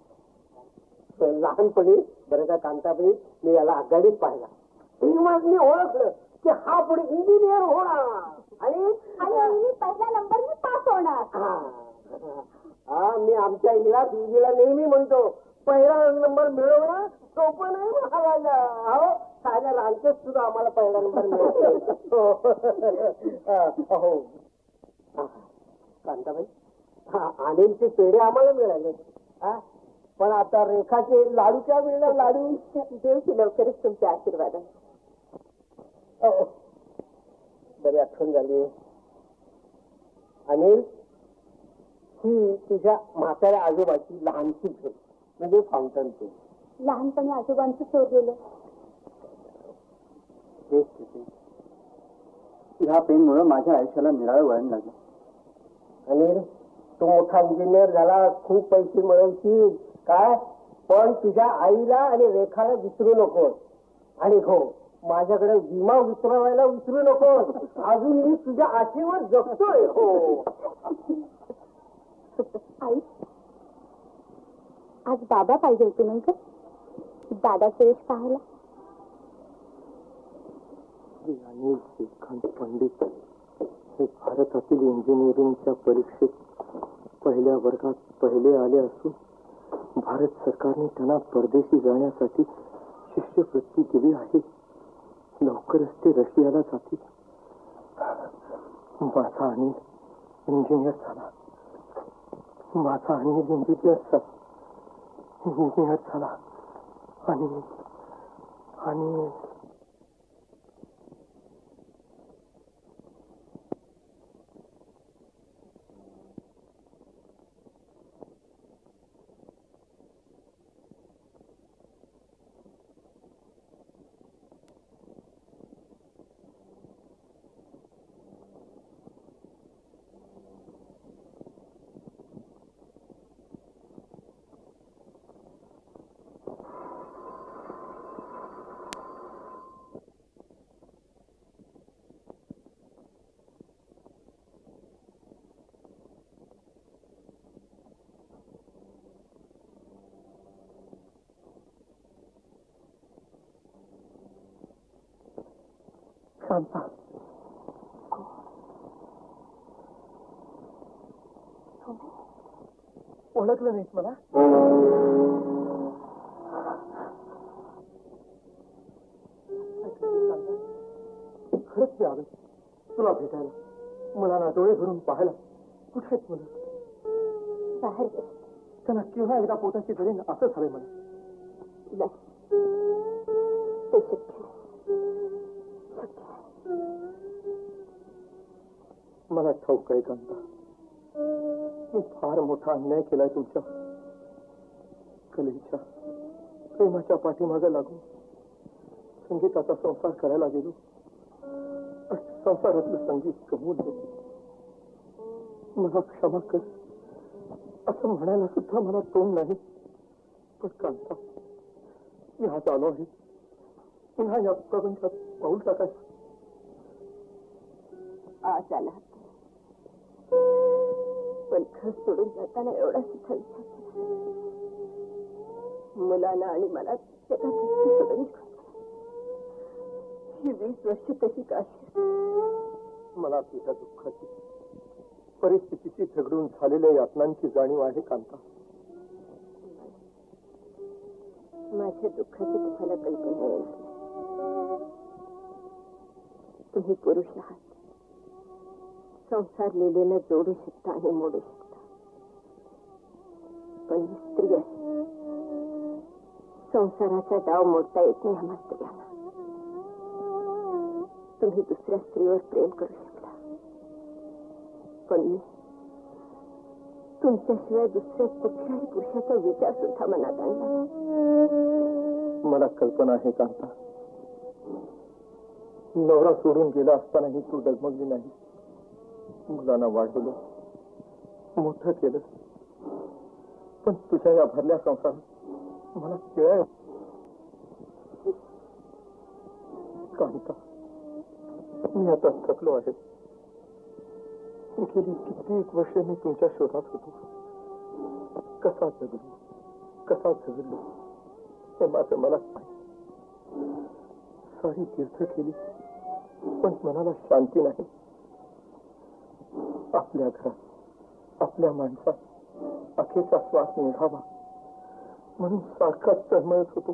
लहानपणी बरं का कांताबाई, मी याला आघाडीत पाहिला. मी ओळखलं की हा पुढे इंजिनियर होणार आणि पहिला नंबर मी पास होणार. हा, मी आमच्या इंदिरा दिदीला नेहमी म्हणतो, पहिला नंबर मिळवणं सोपं नाही महाराजा. हो, साध्या रांकेत सुद्धा आम्हाला पहिला नंबर मिळतो. हो कांताबाई, अनिलचे पेढे आम्हाला मिळाले, पण आता रेखाचे लाडू क्या मिळणार? लाडू देव की लवकरच तुमच्या आशीर्वाद. बरी आठवण झाली. अनिल, ही तुझ्या म्हाताऱ्या आजोबाची लहानशी भेट म्हणजे फाउंटन पेन. लहानपणी आजोबांचं चोरलेलं. ह्या पेनमुळे माझ्या आयुष्याला निराळ वळण लागलं. अनिल, तू मोठा इंजिनियर झाला, खूप पैसे मिळवशील काय, पण तुझ्या आईला आणि रेखाला विसरू नको. आणि हो, माझ्याकडे विमा विसरवायला विसरू नको. अजून मी तुझ्या आशेवर जगतोय. हो आई, आज बाबा पाहिजे होते नाही का दादा सुरेश पाहायला? अनिल श्रीकांत पंडित हे भारतातील इंजिनिअरिंगच्या परीक्षेत पहिल्या वर्गात पहिले आले असून भारत सरकारने त्यांना परदेशी जाण्यासाठी शिष्यवृत्ती दिली आहे. लवकरच ते रशियाला जातील. माझा अनिल इंजिनियर झाला. माझा अनिल इंजिनियर झाला. आणि कांता, ओळखलं नाहीस मला? खरंच मी आलो तुला भेटायला, मुलांना डोळे भरून पाहायला. कुठे आहेत मुलं? बाहेर त्यांना केव्हा एकदा पोटाची जळीन असं झालंय मला. ते शक्य मला ठाऊक आहे कांता, मी फार मोठा अन्याय केलाय तुमच्या कलेच्या प्रेमाच्या पाठीमागे लागून संगीताचा संसार करायला गेलो आणि संसारातलं संगीत कमवून गेलो. मला क्षमा कर असं म्हणायला सुद्धा मला तोंड नाही. पण कांता, मी आज आलो आहे पुन्हा या प्रपंचात पाऊल टाकायचं. आज आला पण घर सोडून जाताना एवढा सुद्धा विचार केला, मुलांना आणि मला सोडून ही 20 वर्ष कशी काढली. मला तुझ्या दुःखाची परिस्थितीची झगडून झालेल्या यातनांची जाणीव आहे कांता. माझ्या दुःखाची तुम्हाला कल्पना येणार. तुम्ही पुरुष आहात, संसार लिहिलेला जोडू शकता आणि मोडू शकता. पण मी स्त्री आहे, संसाराचा डाव मोडता येत नाही आम्हा स्त्रियांना. तुम्ही दुसऱ्या स्त्रीवर प्रेम करू शकता, पण मी तुमच्याशिवाय दुसऱ्या कुठल्याही पुरुषाचा विचार सुद्धा मनात आणला. मला कल्पना आहे कांता, नवरा सोडून गेला असतानाही तू डगमगली नाही. मुलांना वाढवलं, मोठं केलं, पण तुझ्या या भरल्या संसारात मला केळाय. कांता, मी आता थकलो आहे. गेली कित्येक वर्षे मी तुमच्या शोधात होतो. कसा जगलो हे मात्र मला सारी तीर्थ केली, पण मनाला शांती नाही. आपल्या घरात, आपल्या माणसात अखेरचा श्वास निघावा म्हणून सारखाच तळमळत होतो.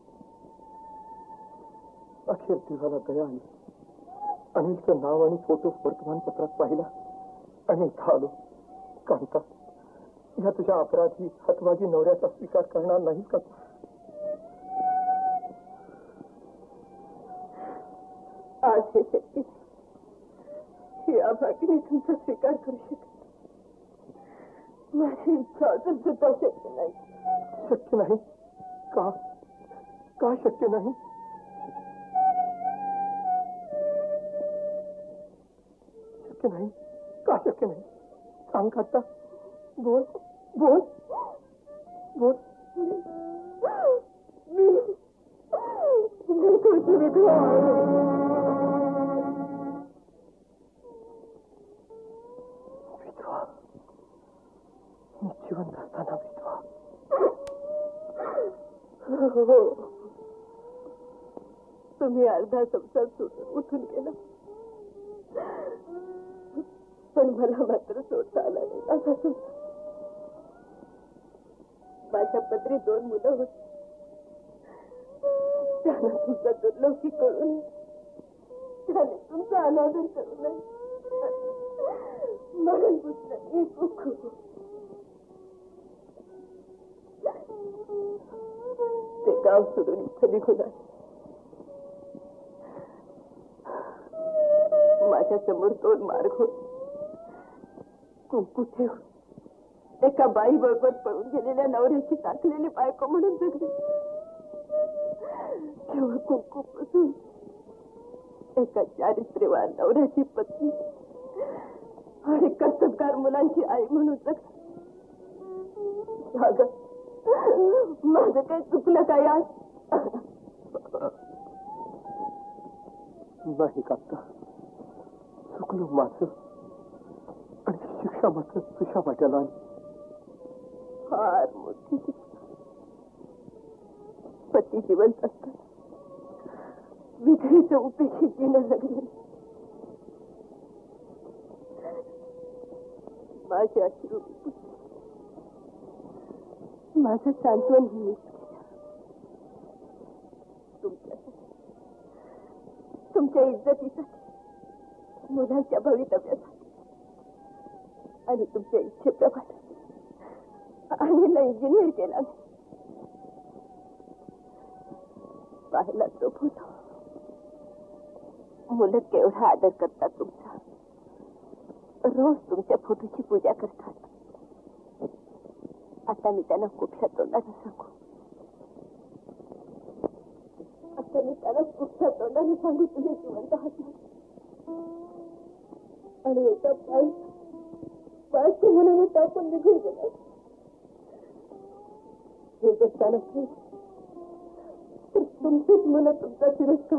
अखेर देवाला दया आली. अनिलचं नाव आणि फोटो वर्तमानपत्रात पाहिला आणि इथं आलो. कांता, या तुझ्या अपराधी हतवादी नवऱ्याचा स्वीकार करणार नाही का? आज हे शक्य ही अभागिनी तुमचा स्वीकार करू शकत. माझी इच्छा अजून सुद्धा शक्य नाही. शक्य नाही का? का शक्य नाही? शक्य नाही का? शक्य नाही? सांग कांता, बोल बोल बोल. मी तुझी विधवा आहे. विधवा? मी जिवंत असताना विधवा? हो, तुम्ही अर्धा संसार सोडून उठून गेला, पण मला मात्र सोडता आला नाही. असा तुमचा माझ्या पत्नी 2 मुलं होती. त्यांना तुमचा दुर्लक्षी करून त्याने तुमचा अनादर करू नये म्हणून पुसलं. ते गाव सोडून इथं निघून आले. माझ्या समोर 2 मार्ग होते. कुंकू ठेवून एका बाई बरोबर पळून गेलेल्या नवऱ्याची टाकलेली बायको म्हणून जगले, किंवा कुंकू पुसून एका चारित्र्यवान नवऱ्याची पत्नी आणि कर्तबगार मुलांची आई म्हणून जगले. माझं काही चुकलं काय आज? नाही कांता, चुकलो माझं, आणि शिक्षा मात्र तुझ्या वाट्याला आली. फार मोठी शिक्षा. पती जिवंत असतात विधेचं उपेक्षेनं जगले. माझे अश्रू माझं सांत्वन मीच केलं. तुमच्या इज्जतीसाठी, मुलांच्या भवितव्यासाठी आणि तुमच्या इच्छेप्रमाणे अनिलला इंजिनियर केला. पाहिला तो फोटो. मुलं केवढा आदर करतात तुमचा. रोज तुमच्या फोटोची पूजा करतात. आता मी त्यांना कुठल्या तोंडाने सांगू? आता मी त्यांना कुठल्या तोंडाने सांगू तुम्ही जिवंत आहात आणि एका पायचे म्हणून टाकून निघून गेला. हे जर चालत नाही तर तुमचीच मुलं तुमचा तिरस्कार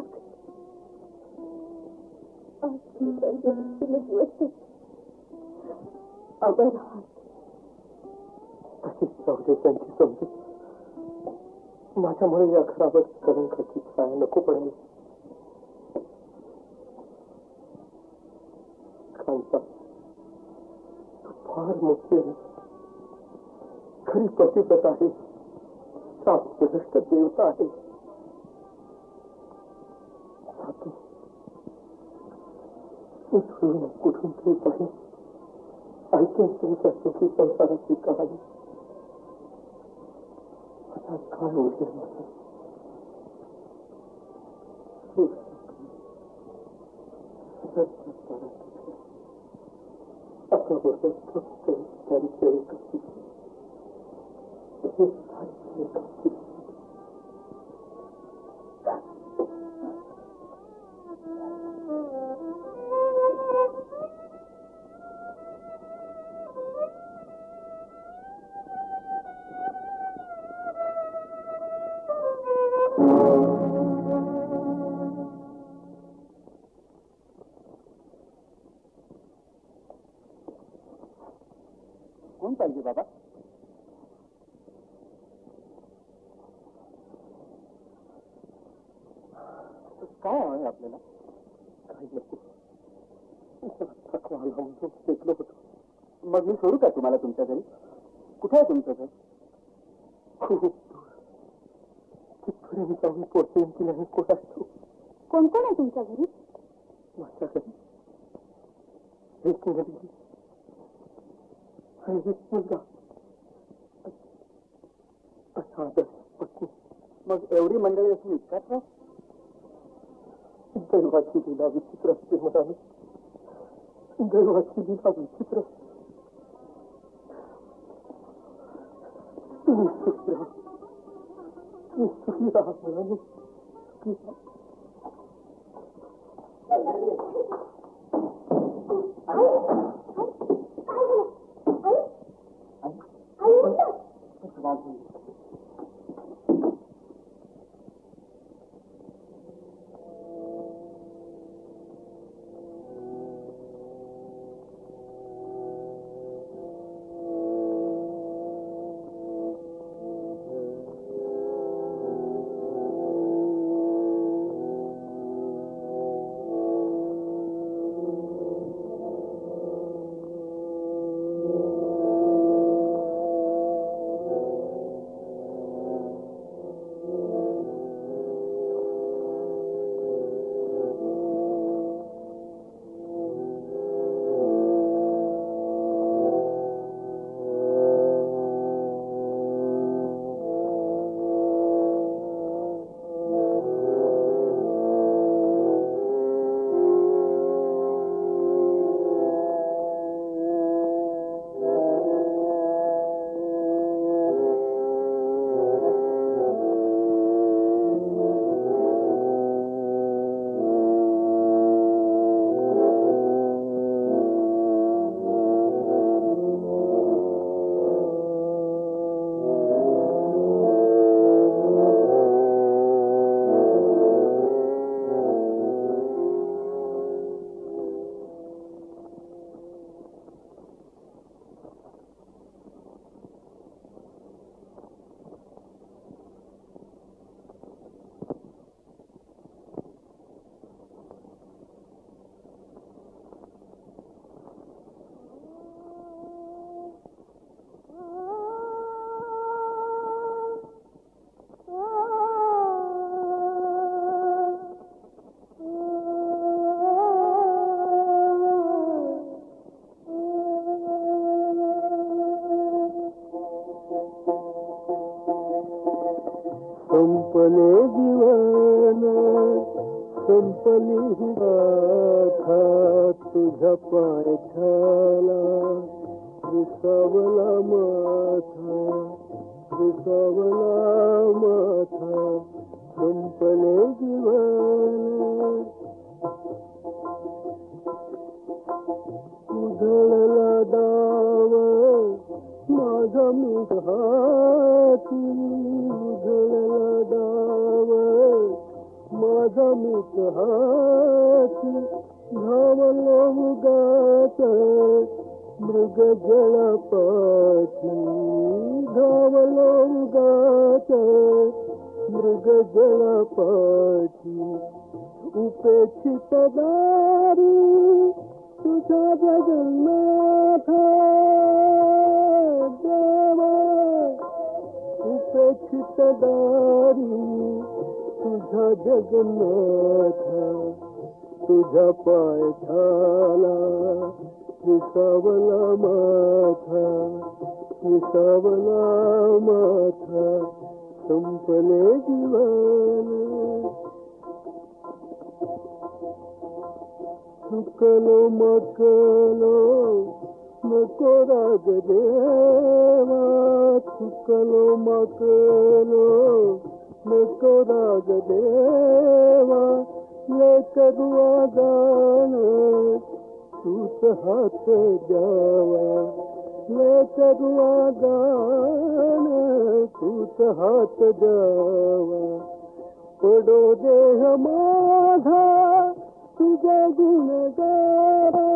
आभार आहात. तशीच जाऊ त्यांची समजूत. माझ्यामुळे या घरावर कलंकाची छाया नको पडेल. खानसा तू फार मोठी आहे. खरी पतिव्रत आहे. शास्त्रभ्रष्ट देवता आहे. कुठून तरी पाहिजे ऐकेन तुमच्या सुखी संसाराची कहाणी. आता काय उरले माझं? आता बरोबर फक्त त्यांच्या एकाची कोण पाहिजे बाबा? काय आहे आपल्याला? काही नको. थकवा आला म्हणून टेकलो होतो. मग मी सोडू का तुम्हाला तुमच्या घरी? कुठे आहे तुमचं घर? खूप दूर. तिथपर्यंत जाऊन पोहोचेन की नाही कोण असतो. कोण कोण आहे तुमच्या घरी? माझ्या घरी एक मुलगी आणि एक मुलगा. आदर्श पत्नी. मग एवढी मंडळी असून इतकाच ना? दैवाची लीला विचित्र असते म्हणाले. दैवाची लीला विचित्र. तुम्ही सुखी राहा. तुम्ही सुखी राहा म्हणाले. संपले जीवन संपली गाथा तुझ्या पायथ्याला विसावला माथा विसावला माथा संपले जीवन उधळला डाव माझा मिठाती उधळला डाव माझा मिठाती धावलो उगाच मृग जळपाची धावलो उगाच मृग जळपाची उपेक्षित दारी तुझा जगन्नाथ देवा उपेक्षित दारी तुझा जगन्नाथ तुझ्या पायथ्याला विसावला माथा विसावला माथा संपले जीवन चुकलो मकलो नको राग देवा चुकलो मकलो नको राग देवा लेकरू गाण तूच हात द्यावा लेकरू गाण तूच हात द्यावा पडो देह माझा तुझे गुणगारा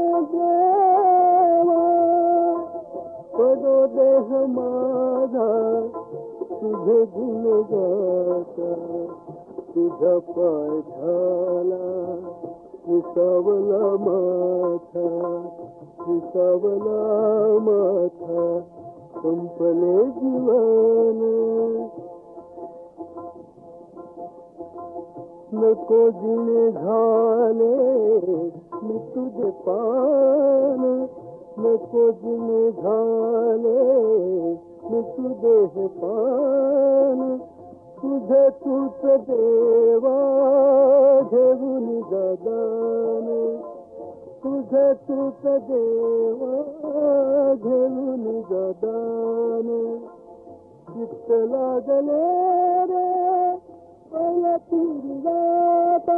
देवा पडो देह माझा तुझे गुणगाता तुझ्या पायथ्याला विसावला माथा विसावला माथा संपले जीवन नको जिणे झाले मी तुझे पान नको जिणे झाले मी तुझे पान तुझे तूच देवा घेऊन जगान तुझे तूच देवा घेऊन जगान चित्त लागले रे पहिला तिरगाता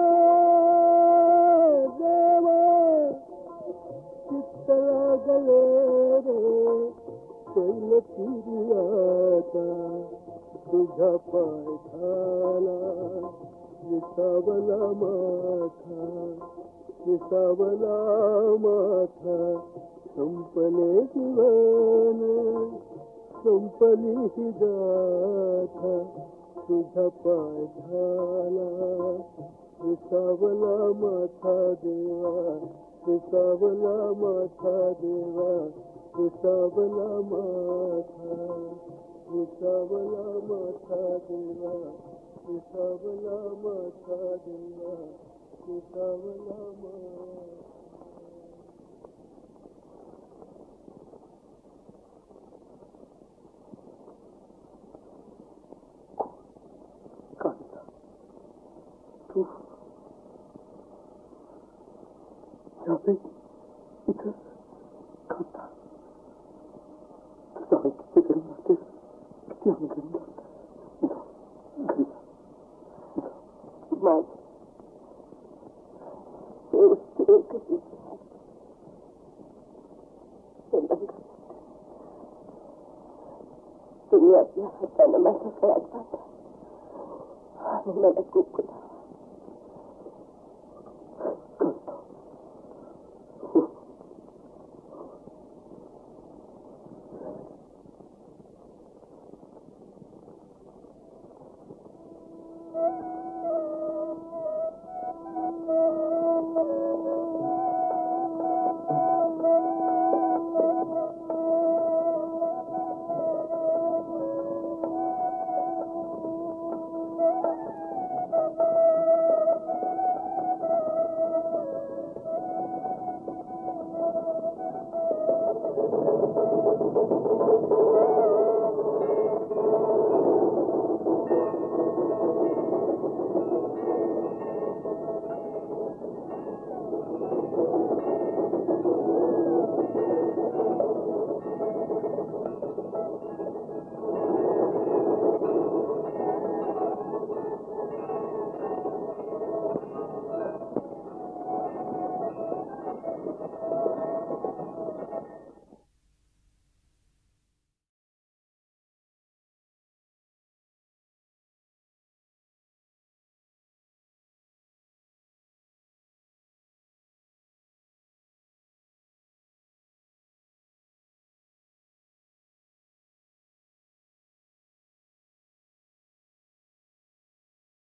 देवा चित्त लागले रे पहिला तिरगाता तुझ्या पायथ्याला विसावला माथा विसावला माथा संपले जीवन संपली ही गाथा तुझ्या पायथ्याला विसावला माथा देवा विसावला माथा देवा विसावला माथा विसावला माथा देवा विसावला माथा देवा विसावला माथा कांता तू जावे इथं कांता तुझा किती गरम लागते किती अंगण घरी माझ तुम्ही आपल्या हातानं माझ्या गळ्यात बांधा आणि मला कुंकू लावा